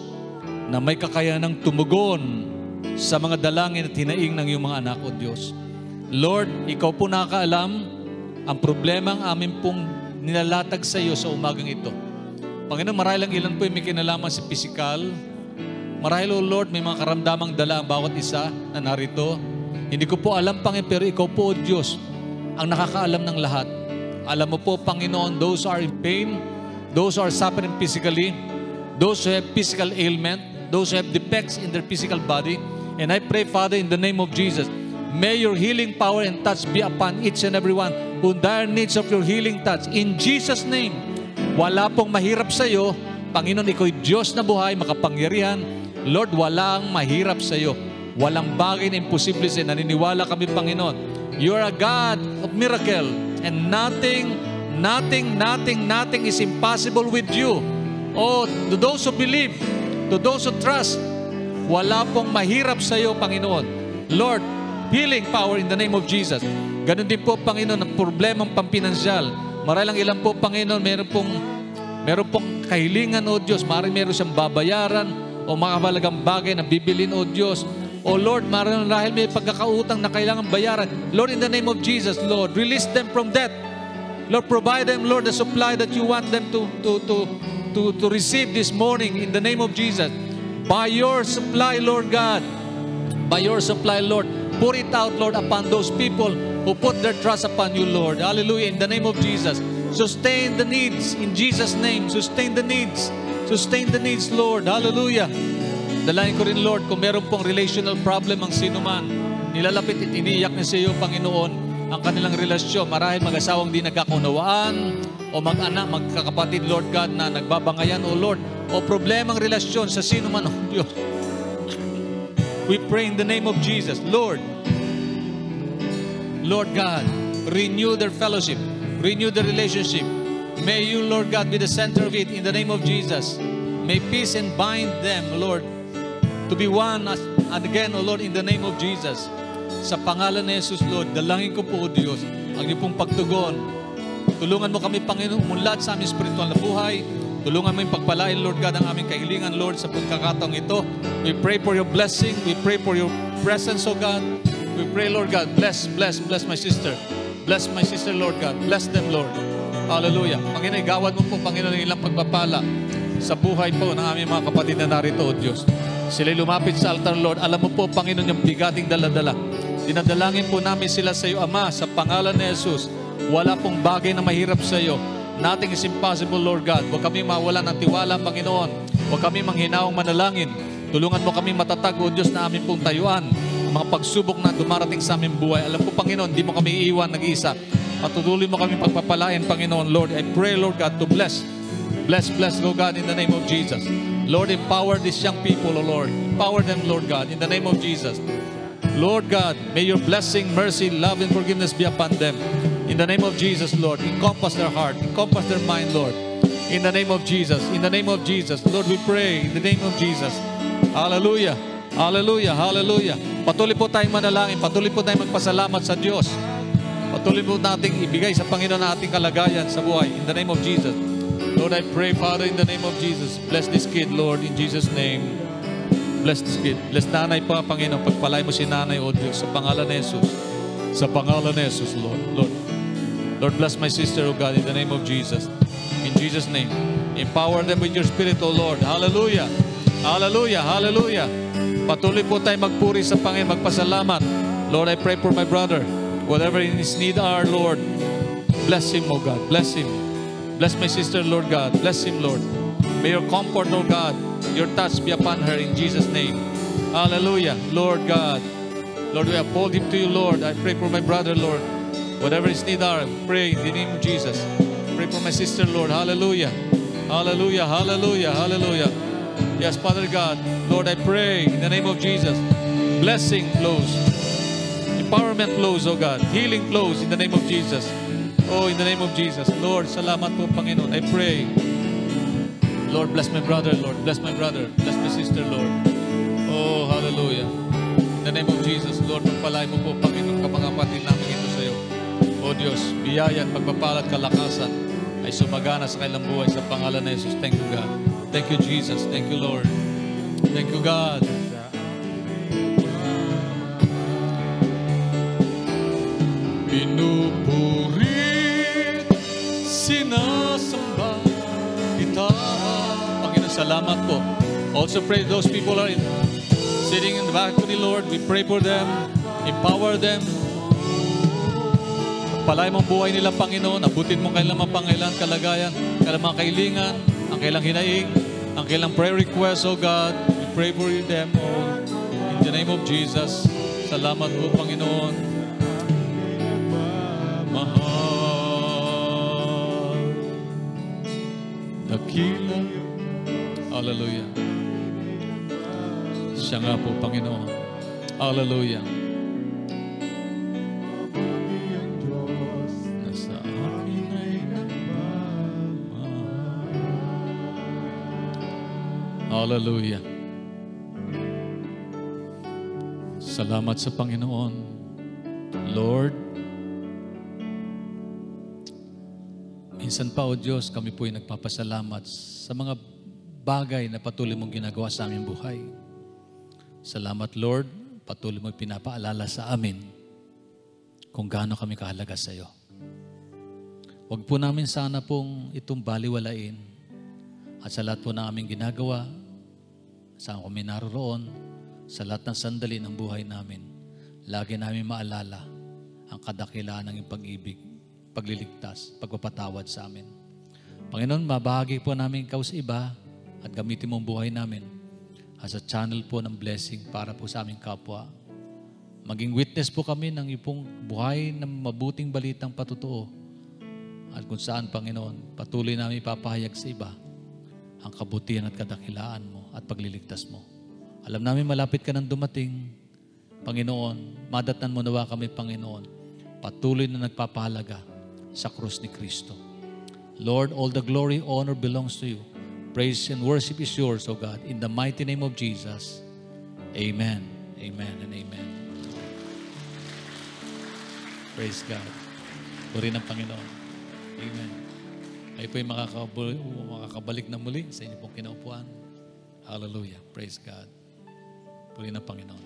S1: na may kakayanang tumugon sa mga dalangin at hinaing ng iyong mga anak, O Diyos. Lord, ikaw po nakakaalam ang problema ang amin pong nilalatag sa iyo sa umagang ito. Panginoon, marahil lang ilan po may kinalaman sa physical. Marahil, O Lord, may mga karamdamang dala ang bawat isa na narito. Hindi ko po alam, Panginoon, pero ikaw po, O Diyos, ang nakakaalam ng lahat. Alam mo po, Panginoon, those are in pain, those who are suffering physically, those who have physical ailment, those who have defects in their physical body. And I pray, Father, in the name of Jesus, may your healing power and touch be upon each and every one who dire needs of your healing touch. In Jesus' name, wala pong mahirap sa iyo. Panginoon, ikaw Diyos na buhay, makapangyarihan. Lord, walang mahirap sa iyo. Walang bagay na imposible sa iyo. Naniniwala kami, Panginoon. You are a God of miracle and nothing is impossible with you. Oh, to those who believe, to To those who trust, wala pong mahirap sa iyo, Panginoon. Lord, healing power in the name of Jesus. Ganon din po, Panginoon, ang problemang pampinansyal. Maralang ilan po, Panginoon, meron pong kahilingan, O Diyos. Meron siyang babayaran o makabalagang bagay na bibilin, O Diyos. O Lord, maraming dahil may pagkakautang na kailangan bayaran. Lord, in the name of Jesus, Lord, release them from debt. Lord, provide them, Lord, the supply that you want them to receive this morning in the name of Jesus. By your supply, Lord God. By your supply, Lord. Pour it out, Lord, upon those people who put their trust upon you, Lord. Hallelujah. In the name of Jesus. Sustain the needs. In Jesus' name. Sustain the needs. Sustain the needs, Lord. Hallelujah. Dalangin ko rin, Lord, kung meron pong relational problem ang sino man, nilalapit at iniyak na sa iyo, Panginoon, ang kanilang relasyon. Marahil mag-asawang di nagkakunawaan, o mag-anak, magkakapatid, Lord God, na nagbabangayan, O Lord, o problemang relasyon sa sino man, O Diyos. We pray in the name of Jesus, Lord God, renew their fellowship, renew their relationship. May you, Lord God, be the center of it in the name of Jesus. May peace and bind them, Lord, to be one and again, O Lord, in the name of Jesus. Sa pangalan ni Jesus, Lord, dalangin ko po, O Diyos, ang iyong pong pagtugon. Tulungan mo kami, Panginoon, umunlad sa aming spiritual na buhay. Tulungan mo yung pagpalain, Lord God, ang aming kahilingan, Lord, sa pagkakataong ito. We pray for your blessing. We pray for your presence, O God. We pray, Lord God, bless my sister. Bless my sister, Lord God. Bless them, Lord. Hallelujah. Panginoon, igawad mo po, Panginoon, ng ilang pagpapala sa buhay po ng aming mga kapatid na narito, O Diyos. Sila'y lumapit sa altar, Lord. Alam mo po, Panginoon, yung bigating daladala. Dinadalangin po namin sila sa iyo, Ama, sa pangalan ni Jesus. Wala pong bagay na mahirap sa iyo. Nothing is impossible, Lord God. Huwag kami mawalan ng tiwala, Panginoon. Huwag kami manghinawang manalangin. Tulungan mo kami matatag, O Diyos, na aming pong tayuan. Mga pagsubok na dumarating sa aming buhay. Alam ko, Panginoon, di mo kami iiwan nag-iisa. Patuloy mo kami pagpapalain, Panginoon, Lord. I pray, Lord God, to bless, Lord God, in the name of Jesus. Lord, empower these young people, O Lord. Empower them, Lord God, in the name of Jesus. Lord God, may your blessing, mercy, love, and forgiveness be upon them. In the name of Jesus, Lord, encompass their heart, encompass their mind, Lord. In the name of Jesus, in the name of Jesus, Lord, we pray, in the name of Jesus. Hallelujah, hallelujah, hallelujah. Patuloy po tayong manalangin, patuloy po tayong magpasalamat sa Diyos. Patuloy po nating ibigay sa Panginoon na ating kalagayan sa buhay. In the name of Jesus. Lord, I pray, Father, in the name of Jesus. Bless this kid, Lord, in Jesus' name. Bless this kid. Bless nanay pa, Panginoon. Pagpalay mo si nanay, O Diyos, sa pangalan ni Jesus. Sa pangalan ni Jesus, Lord. Lord, bless my sister, O God, in the name of Jesus. In Jesus' name. Empower them with your Spirit, O Lord. Hallelujah. Hallelujah. Hallelujah. Patuloy po tayo magpuri sa Panginoon, magpasalamat. Lord, I pray for my brother. Whatever in his need are, Lord, bless him, O God. Bless him. Bless my sister, Lord God. Bless him, Lord. May your comfort, O God, your touch be upon her in Jesus' name. Hallelujah. Lord God. Lord, we uphold him to you, Lord. I pray for my brother, Lord. Whatever his need are, pray in the name of Jesus. Pray for my sister, Lord. Hallelujah. Hallelujah. Hallelujah. Hallelujah. Yes, Father God. Lord, I pray in the name of Jesus. Blessing flows. Empowerment flows, oh God. Healing flows in the name of Jesus. Oh, in the name of Jesus. Lord, salamat po, Panginoon. I pray. Lord, bless my brother, Lord. Bless my brother. Bless my sister, Lord. Oh, hallelujah. In the name of Jesus, Lord, magpalay mo po, Panginoon, kapangapatid namin ito sa iyo. O Diyos, biyaya at pagpapalat kalakasan ay sumagana sa kailang buhay sa pangalan ni Jesus. Thank you, God. Thank you, Jesus. Thank you, Lord. Thank you, God. Pinupuri, sinasamba kita. Panginoon, salamat po. Also pray those people are sitting in the balcony, Lord. We pray for them. Empower them. Palay mong buhay nila, Panginoon. Abutin mo kailang mga pangailan, kalagayan, kailang mga kailingan, ang kailang hinaing, ang kailang prayer request, oh God. We pray for them, oh. In the name of Jesus. Salamat po, Panginoon. Mahal. Dakila. Hallelujah. Siya nga po, Panginoon. Hallelujah. Hallelujah. Salamat sa Panginoon. Lord, minsan pa, O Diyos, kami po'y nagpapasalamat sa mga bagay na patuloy mong ginagawa sa aming buhay. Salamat, Lord, patuloy mong pinapaalala sa amin kung gaano kami kahalaga sa iyo. Huwag po namin sana pong itong baliwalain at sa lahat po ng aming ginagawa, saan kami naroon, sa lahat ng sandali ng buhay namin, lagi namin maalala ang kadakilaan ng iyong pag-ibig, pagliligtas, pagpapatawad sa amin. Panginoon, mabahagi po namin ikaw sa iba at gamitin mo ang buhay namin as a channel po ng blessing para po sa aming kapwa. Maging witness po kami ng iyong buhay ng mabuting balitang patotoo at kung saan, Panginoon, patuloy namin ipapahayag sa iba ang kabutihan at kadakilaan mo at pagliligtas mo. Alam namin malapit ka nang dumating, Panginoon, madatnan mo nawa kami, Panginoon, patuloy na nagpapahalaga sa krus ni Kristo. Lord, all the glory, honor belongs to you. Praise and worship is yours, O God. In the mighty name of Jesus, amen, amen, and amen. Praise God. Puri ng Panginoon. Amen. Kayo po'y makakabalik na muli sa inyong pong kinaupuan. Hallelujah. Praise God. Puri ng Panginoon.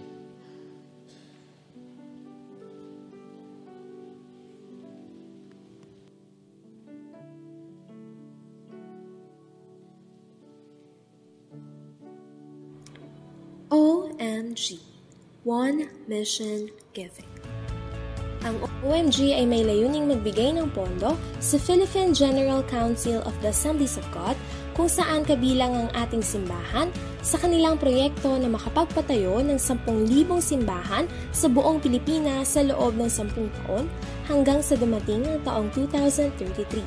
S2: OMG, One Mission Giving. Ang OMG ay may layuning magbigay ng pondo sa Philippine General Council of the Assemblies of God kung saan kabilang ang ating simbahan sa kanilang proyekto na makapagpatayo ng 10,000 simbahan sa buong Pilipinas sa loob ng 10 taon hanggang sa dumating ang taong 2033.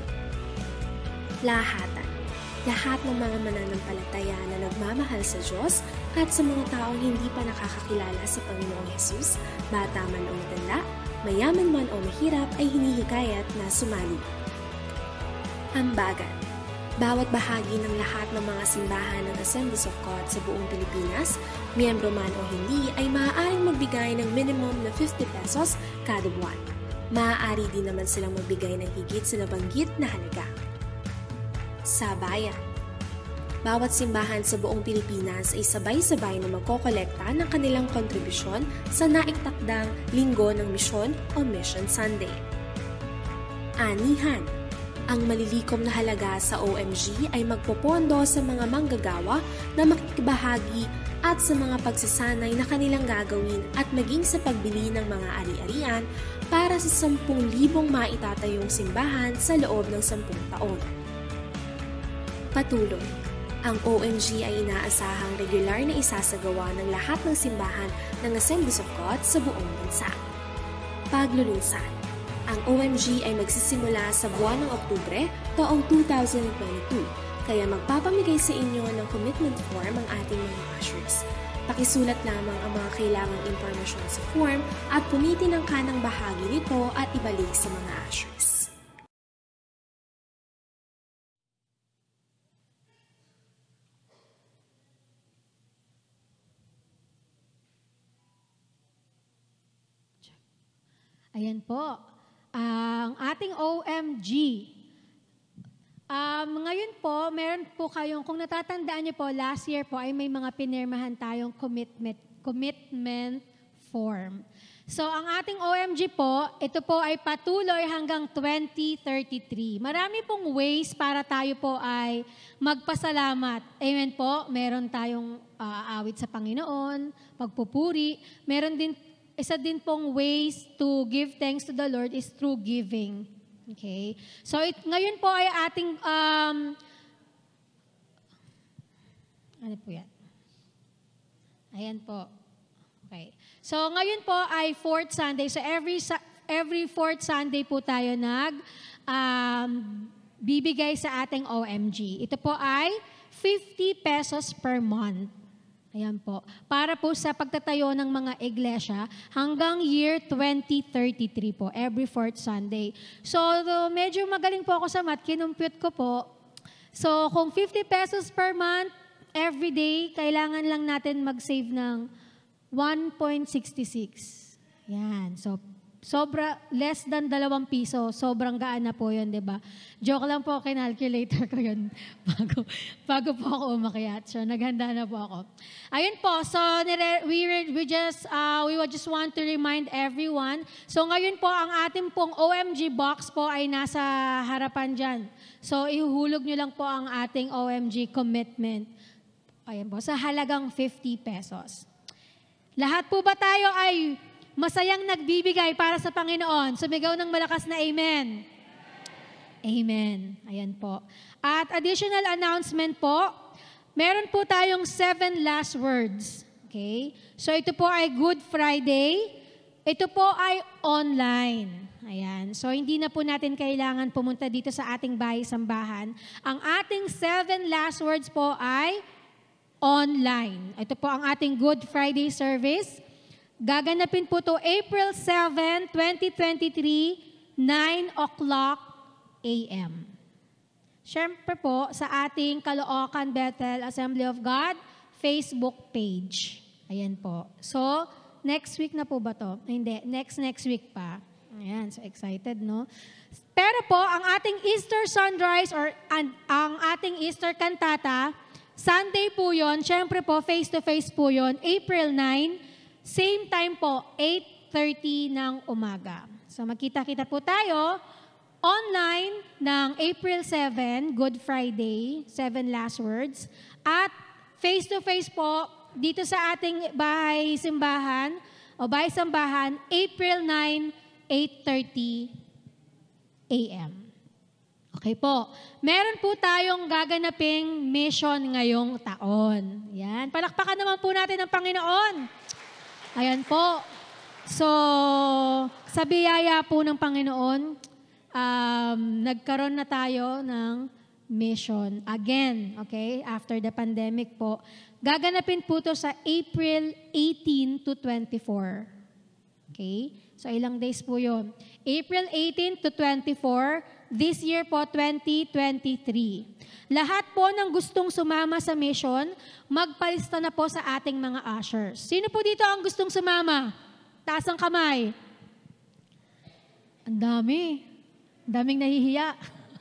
S2: Lahat ng mga mananampalataya na nagmamahal sa Diyos at sa mga taong hindi pa nakakakilala sa Panginoong Hesus, bata man o matanda, mayaman man o mahirap ay hinihikayat na sumali. Ambagan. Bawat bahagi ng lahat ng mga simbahan ng Assemblies of God sa buong Pilipinas, miyembro man o hindi, ay maaaring magbigay ng minimum na 50 pesos kada buwan. Maaari din naman silang magbigay ng higit sa nabanggit na halaga. Sabayan. Bawat simbahan sa buong Pilipinas ay sabay-sabay na magkokolekta ng kanilang kontribusyon sa naiktakdang Linggo ng Misyon o Mission Sunday. Anihan. Ang malilikom na halaga sa OMG ay magpopondo sa mga manggagawa na makikibahagi at sa mga pagsasanay na kanilang gagawin at maging sa pagbili ng mga ari-arian para sa 10,000 maitatayong simbahan sa loob ng 10 taon. Patuloy. Ang OMG ay inaasahang regular na isasagawa ng lahat ng simbahan ng Assemblies of God sa buong bansa. Paglulunsad. Ang OMG ay magsisimula sa buwan ng Oktubre taong 2022, kaya magpapamigay sa inyo ng commitment form ang ating mga ushers. Pakisulat lamang ang mga kailangang impormasyon sa form at punitin ang kanang bahagi nito at ibalik sa mga ushers.
S3: Ayan po, ang ating OMG. Ngayon po, meron po kayong, kung natatandaan niyo po, last year po ay may mga pinirmahan tayong commitment form. So, ang ating OMG po, ito po ay patuloy hanggang 2033. Marami pong ways para tayo po ay magpasalamat. Amen po, meron tayong awit sa Panginoon, pagpupuri, meron din. Isa din pong ways to give thanks to the Lord is through giving. Okay? So, ngayon po ay ating, ano po yan? Ayan po. Okay. So, ngayon po ay 4th Sunday. So, every 4th Sunday po tayo bibigay sa ating OMG. Ito po ay 50 pesos per month. Ayan po. Para po sa pagtatayo ng mga iglesia hanggang year 2033 po, every 4th Sunday. So, medyo magaling po ako sa math, kinumpute ko po. So, kung 50 pesos per month, every day, kailangan lang natin mag-save ng 1.66. Yan. So, less than 2 piso. Sobrang gaan na po yun, di ba? Joke lang po, kinalculator ko yun bago po ako umakyat. So, naghanda na po ako. Ayun po, so we just want to remind everyone. So, ngayon po, ang ating pong OMG box po ay nasa harapan dyan. So, ihuhulog nyo lang po ang ating OMG commitment. Ayan po, sa halagang 50 pesos. Lahat po ba tayo ay masayang nagbibigay para sa Panginoon? Sumigaw ng malakas na amen. Amen. Ayan po. At additional announcement po, meron po tayong 7 last words. Okay? So ito po ay Good Friday. Ito po ay online. Ayan. So hindi na po natin kailangan pumunta dito sa ating bahay-sambahan. Ang ating 7 last words po ay online. Ito po ang ating Good Friday service. Gaganapin po to April 7, 2023, 9 o'clock a.m. Siyempre po sa ating Caloocan Bethel Assembly of God Facebook page. Ayan po. So, next week na po ba to? Hindi, next week pa. Ayan, so excited, no? Pero po, ang ating Easter sunrise or ang ating Easter cantata, Sunday po yun. Siyempre po, face-to-face po yun. April 9, same time po, 8:30 ng umaga. So magkita-kita po tayo online ng April 7, Good Friday, 7 last words. At face-to-face po dito sa ating bahay-simbahan o bahay-sambahan, April 9, 8:30 a.m. Okay po. Meron po tayong gaganaping mission ngayong taon. Yan. Palakpakan naman po natin ang Panginoon. Ayan po. So, sa biyaya po ng Panginoon, nagkaroon na tayo ng mission. Again, okay? After the pandemic po. Gaganapin po to sa April 18 to 24. Okay? So, ilang days po yun. April 18 to 24, this year po, 2023. Lahat po ng gustong sumama sa mission, magpalista na po sa ating mga ushers. Sino po dito ang gustong sumama? Taas ang kamay. Ang dami. Ang daming nahihiya.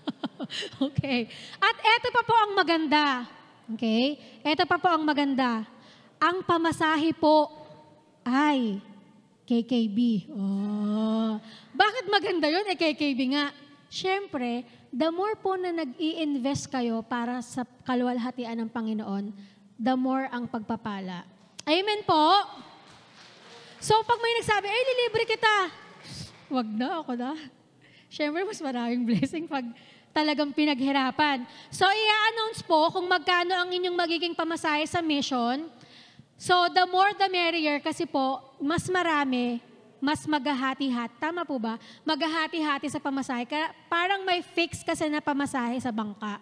S3: Okay. At eto pa po ang maganda. Okay? Eto pa po ang maganda. Ang pamasahe po ay KKB. Oh. Bakit maganda yun? KKB nga. Siyempre, the more po na nag-i-invest kayo para sa kaluwalhatian ng Panginoon, the more ang pagpapala. Amen po? So, pag may nagsabi, ay, lilibre kita. Wag na, ako na. Siyempre, mas maraming blessing pag talagang pinaghirapan. So, i-announce po kung magkano ang inyong magiging pamasahe sa mission. So, the more the merrier kasi po, mas marami, mas maghahati-hati. Tama po ba? Maghahati-hati sa pamasahe. Kaya parang may fix kasi na pamasahe sa bangka.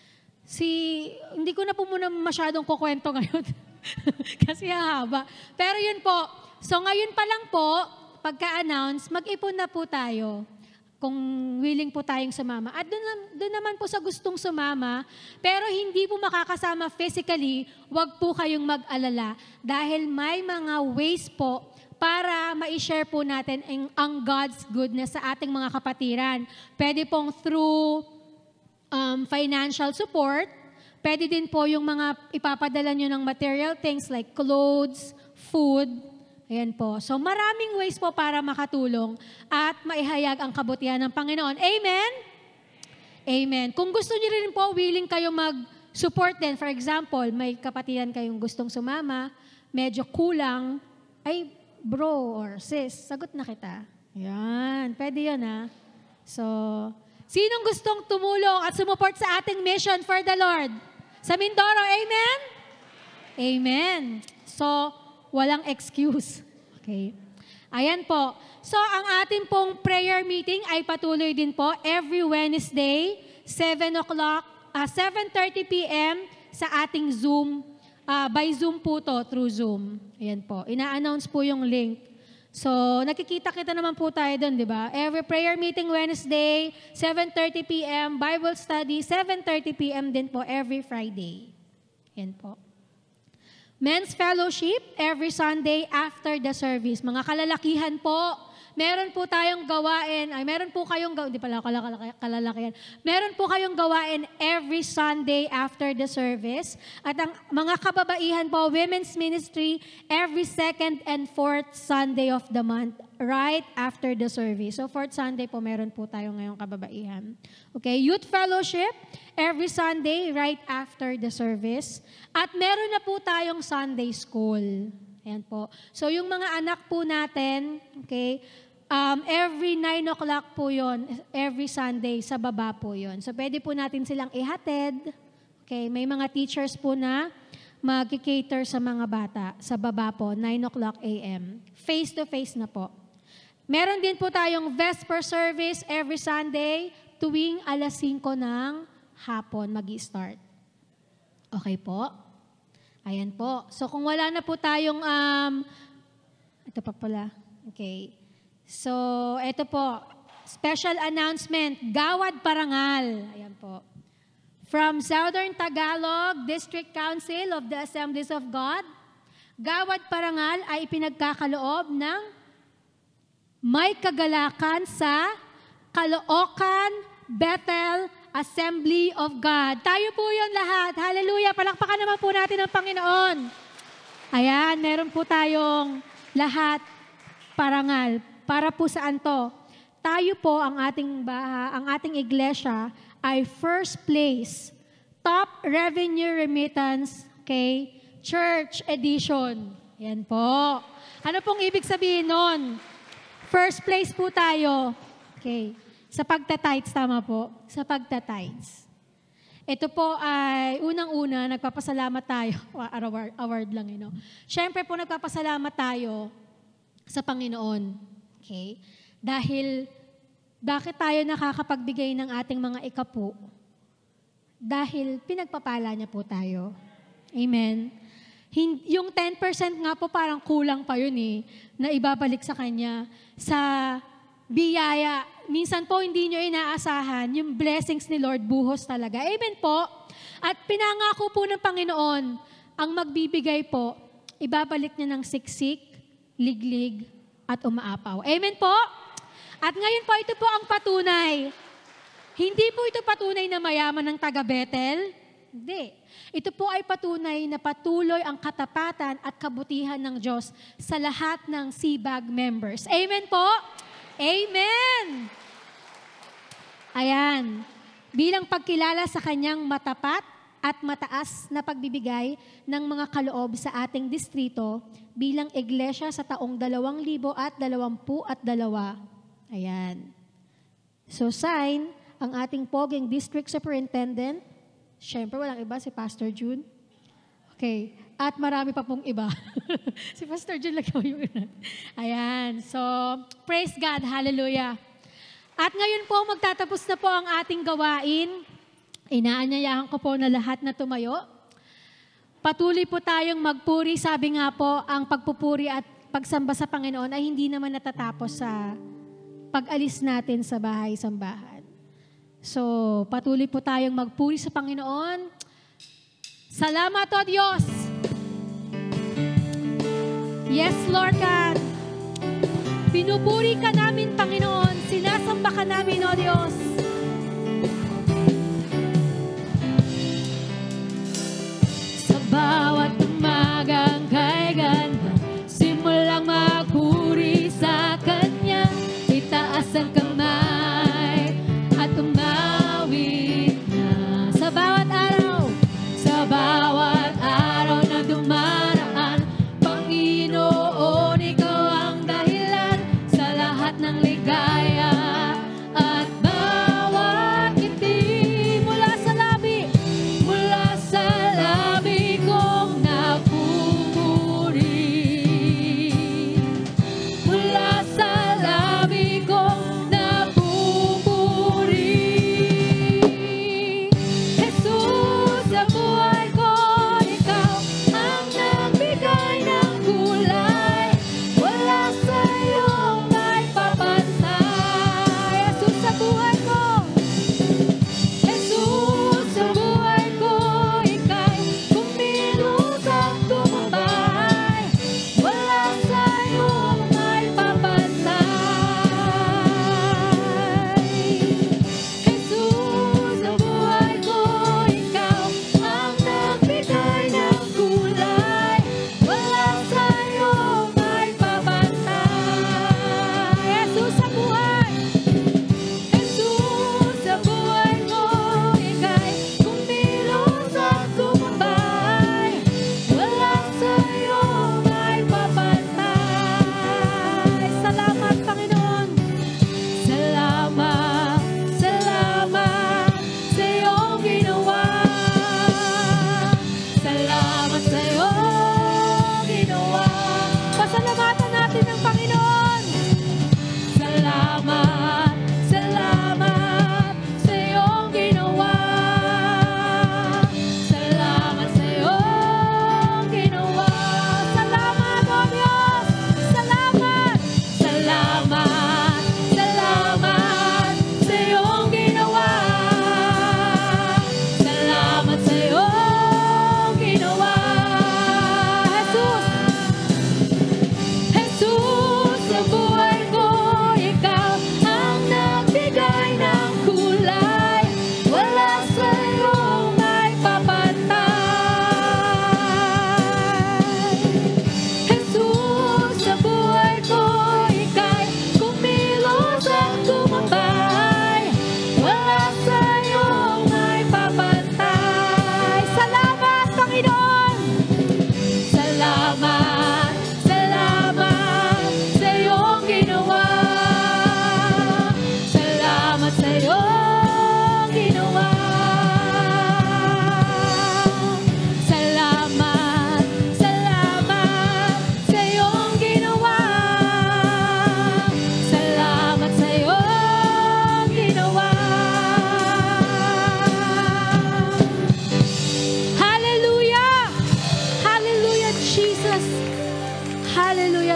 S3: Hindi ko na po muna masyadong kukwento ngayon. Kasi hahaba. Pero yun po. So ngayon pa lang po, pagka-announce, mag-ipon na po tayo kung willing po tayong sumama. At doon naman po sa gustong sumama, pero hindi po makakasama physically, wag po kayong mag-alala. Dahil may mga ways po para ma-share po natin ang God's goodness sa ating mga kapatiran. Pwede pong through financial support, pwede din po yung mga ipapadala nyo ng material things like clothes, food, ayan po. So maraming ways po para makatulong at maihayag ang kabutihan ng Panginoon. Amen? Amen. Kung gusto nyo rin po, willing kayo mag-support din. For example, may kapatiran kayong gustong sumama, medyo kulang, ay bro or sis, sagot na kita. Yan, pwede yun ha. So, sinong gustong tumulong at sumuport sa ating mission for the Lord? Sa Mindoro, amen? Amen. So, walang excuse. Okay. Ayan po. So, ang ating pong prayer meeting ay patuloy din po every Wednesday, 7:30 p.m. sa ating Zoom. By Zoom po to, through Zoom. Ayan po. Ina-announce po yung link. So, nakikita-kita naman po tayo doon, di ba? Every prayer meeting Wednesday, 7:30 p.m. Bible study, 7:30 p.m. din po every Friday. Yan po. Men's fellowship every Sunday after the service. Mga kalalakihan po, meron po tayong gawain, meron po kayong gawain, hindi pala kalalakihan, meron po kayong gawain every Sunday after the service. At ang mga kababaihan po, women's ministry, every second and fourth Sunday of the month, right after the service. So, fourth Sunday po, meron po tayo ngayong kababaihan. Okay, youth fellowship, every Sunday, right after the service. At meron na po tayong Sunday school. Ayan po. So, yung mga anak po natin, okay, every 9 o'clock po yon, every Sunday, sa baba po yon. So, pwede po natin silang ihatid. Okay, may mga teachers po na mag-cater sa mga bata. Sa baba po, 9 o'clock a.m. Face-to-face na po. Meron din po tayong Vesper service every Sunday, tuwing alas 5 ng hapon mag-i-start. Okay po? Ayan po. So, kung wala na po tayong, ito pa pala. Okay. So, ito po, special announcement, Gawad Parangal. Ayan po. From Southern Tagalog District Council of the Assemblies of God, Gawad Parangal ay ipinagkakaloob ng may kagalakan sa Caloocan Bethel Assembly of God. Tayo po yun lahat. Hallelujah. Palakpakan naman po natin ang Panginoon. Ayan, meron po tayong lahat parangal. Para po saan to? Tayo po, ang ating iglesia ay first place, top revenue remittance, okay, church edition. Yan po. Ano pong ibig sabihin nun? First place po tayo. Okay. Sa pagtatides, tama po. Sa pagtatides. Ito po ay, unang-una, nagpapasalamat tayo. Award lang, you know. Siyempre po, nagpapasalamat tayo sa Panginoon. Okay? Dahil, bakit tayo nakakapagbigay ng ating mga ikapu? Dahil pinagpapala niya po tayo. Amen? Yung 10% nga po parang kulang pa yun na ibabalik sa Kanya. Sa biyaya, minsan po hindi nyo inaasahan, yung blessings ni Lord buhos talaga. Amen po? At pinangako po ng Panginoon, ang magbibigay po, ibabalik niya ng siksik, liglig, at umaapaw. Amen po? At ngayon po, ito po ang patunay. Hindi po ito patunay na mayaman ng taga-Bethel. Hindi. Ito po ay patunay na patuloy ang katapatan at kabutihan ng Diyos sa lahat ng CBAG members. Amen po? Amen! Ayan. Bilang pagkilala sa kanyang matapat at mataas na pagbibigay ng mga kaloob sa ating distrito bilang iglesia sa taong 2022. Ayan. So, sign ang ating poging district superintendent. Siyempre, walang iba, si Pastor June. Okay. At marami pa pong iba. Si Pastor June lang yung una. Ayan. So, praise God. Hallelujah. At ngayon po, magtatapos na po ang ating gawain. Inaanyayahan ko po na lahat na tumayo. Patuloy po tayong magpuri. Sabi nga po, ang pagpupuri at pagsamba sa Panginoon ay hindi naman natatapos sa pag-alis natin sa bahay-sambahan. So, patuloy po tayong magpuri sa Panginoon. Salamat o Diyos! Yes, Lord God. Pinupuri ka namin, Panginoon. Sinasamba ka namin, O Diyos. Sa bawat umagang kay ganda, simulang magpuri sa Kanya. Itaas ang kamay at umawit na. Sa bawat araw na dumaraan, Panginoon, Ikaw ang dahilan sa lahat ng ligaya at bawat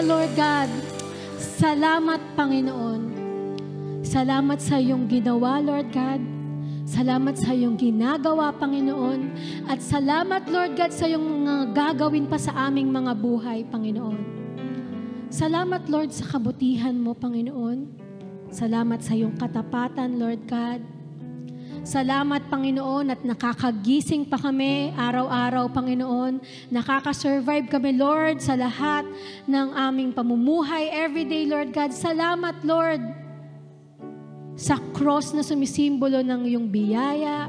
S3: Lord God. Salamat, Panginoon. Salamat sa iyong ginawa, Lord God. Salamat sa iyong ginagawa, Panginoon. At salamat, Lord God, sa iyong mga gagawin pa sa aming mga buhay, Panginoon. Salamat, Lord, sa kabutihan mo, Panginoon. Salamat sa iyong katapatan, Lord God. Salamat, Panginoon, at nakakagising pa kami araw-araw, Panginoon. Nakakasurvive kami, Lord, sa lahat ng aming pamumuhay everyday, Lord God. Salamat, Lord, sa cross na sumisimbolo ng iyong biyaya,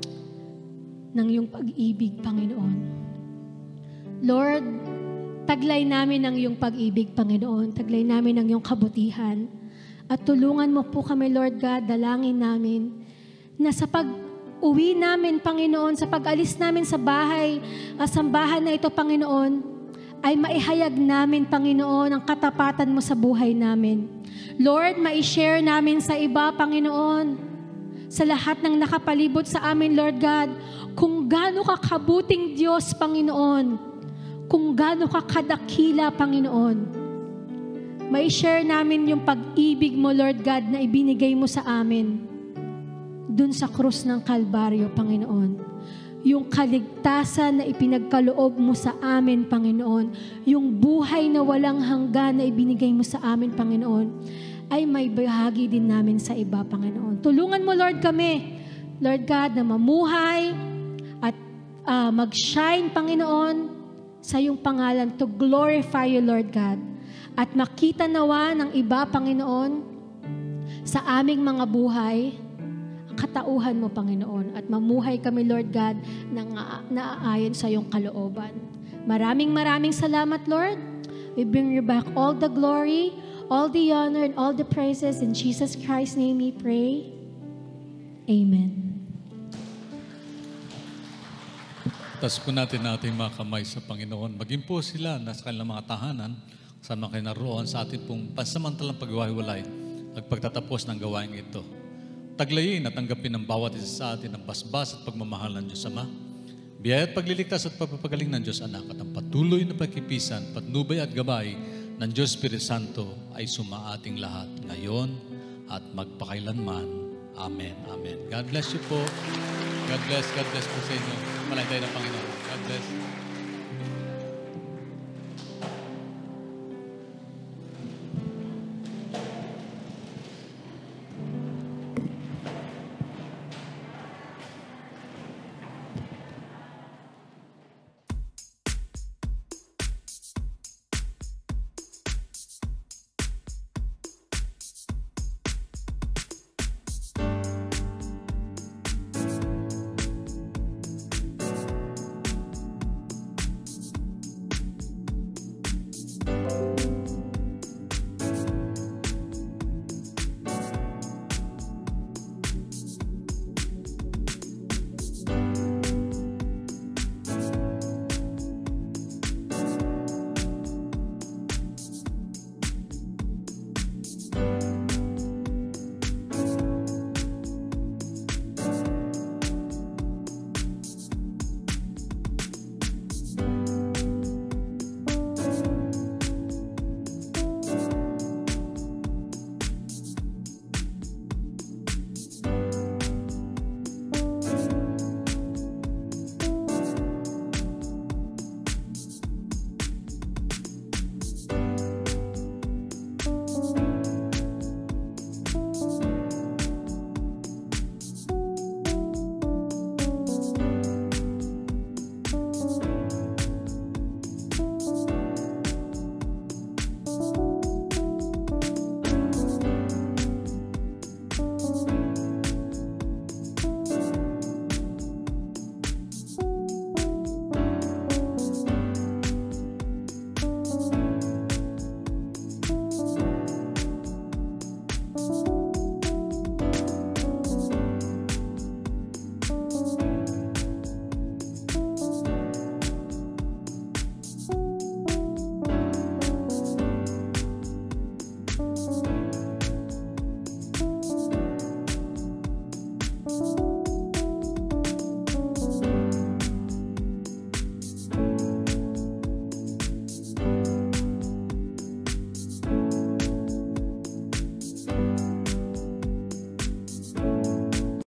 S3: ng iyong pag-ibig, Panginoon. Lord, taglay namin ang iyong pag-ibig, Panginoon. Taglay namin ang iyong kabutihan. At tulungan mo po kami, Lord God, dalangin namin na sa pag-uwi namin, Panginoon, sa pag-alis namin sa bahay, sambahan na ito, Panginoon, ay maihayag namin, Panginoon, ang katapatan mo sa buhay namin. Lord, ma-share namin sa iba, Panginoon, sa lahat ng nakapalibot sa amin, Lord God, kung gaano ka kabuting Diyos, Panginoon, kung gaano ka kadakila, Panginoon. Ma-share namin yung pag-ibig mo, Lord God, na ibinigay mo sa amin dun sa krus ng Kalbaryo, Panginoon. Yung kaligtasan na ipinagkaloob mo sa amin, Panginoon. Yung buhay na walang hanggan na ibinigay mo sa amin, Panginoon, ay may bahagi din namin sa iba, Panginoon. Tulungan mo, Lord, kami, Lord God, na mamuhay at mag-shine, Panginoon, sa iyong pangalan to glorify you, Lord God. At makita nawa ng iba, Panginoon, sa aming mga buhay, katauhan mo, Panginoon, at mamuhay kami, Lord God, na naaayon sa iyong kalooban. Maraming salamat, Lord. We bring you back all the glory, all the honor, and all the praises. In Jesus Christ's name we pray. Amen.
S1: Taas po natin mga kamay sa Panginoon. Maging po sila nasa kanilang mga tahanan, sa mga kinaroon sa ating pong pansamantalang pagwahiwalay at pagtatapos ng gawain ito. Taglayin at tanggapin ng bawat isa sa atin ang basbas at pagmamahal ng Diyos Ama, biyaya at pagliligtas at pagpapagaling ng Diyos Anak, at ang patuloy na pagkipisan, patnubay at gabay ng Diyos Espiritu Santo ay sumaating lahat ngayon at magpakailanman. Amen. Amen. God bless you po. God bless po sa inyo. Malay tayo ng Panginoon. God bless.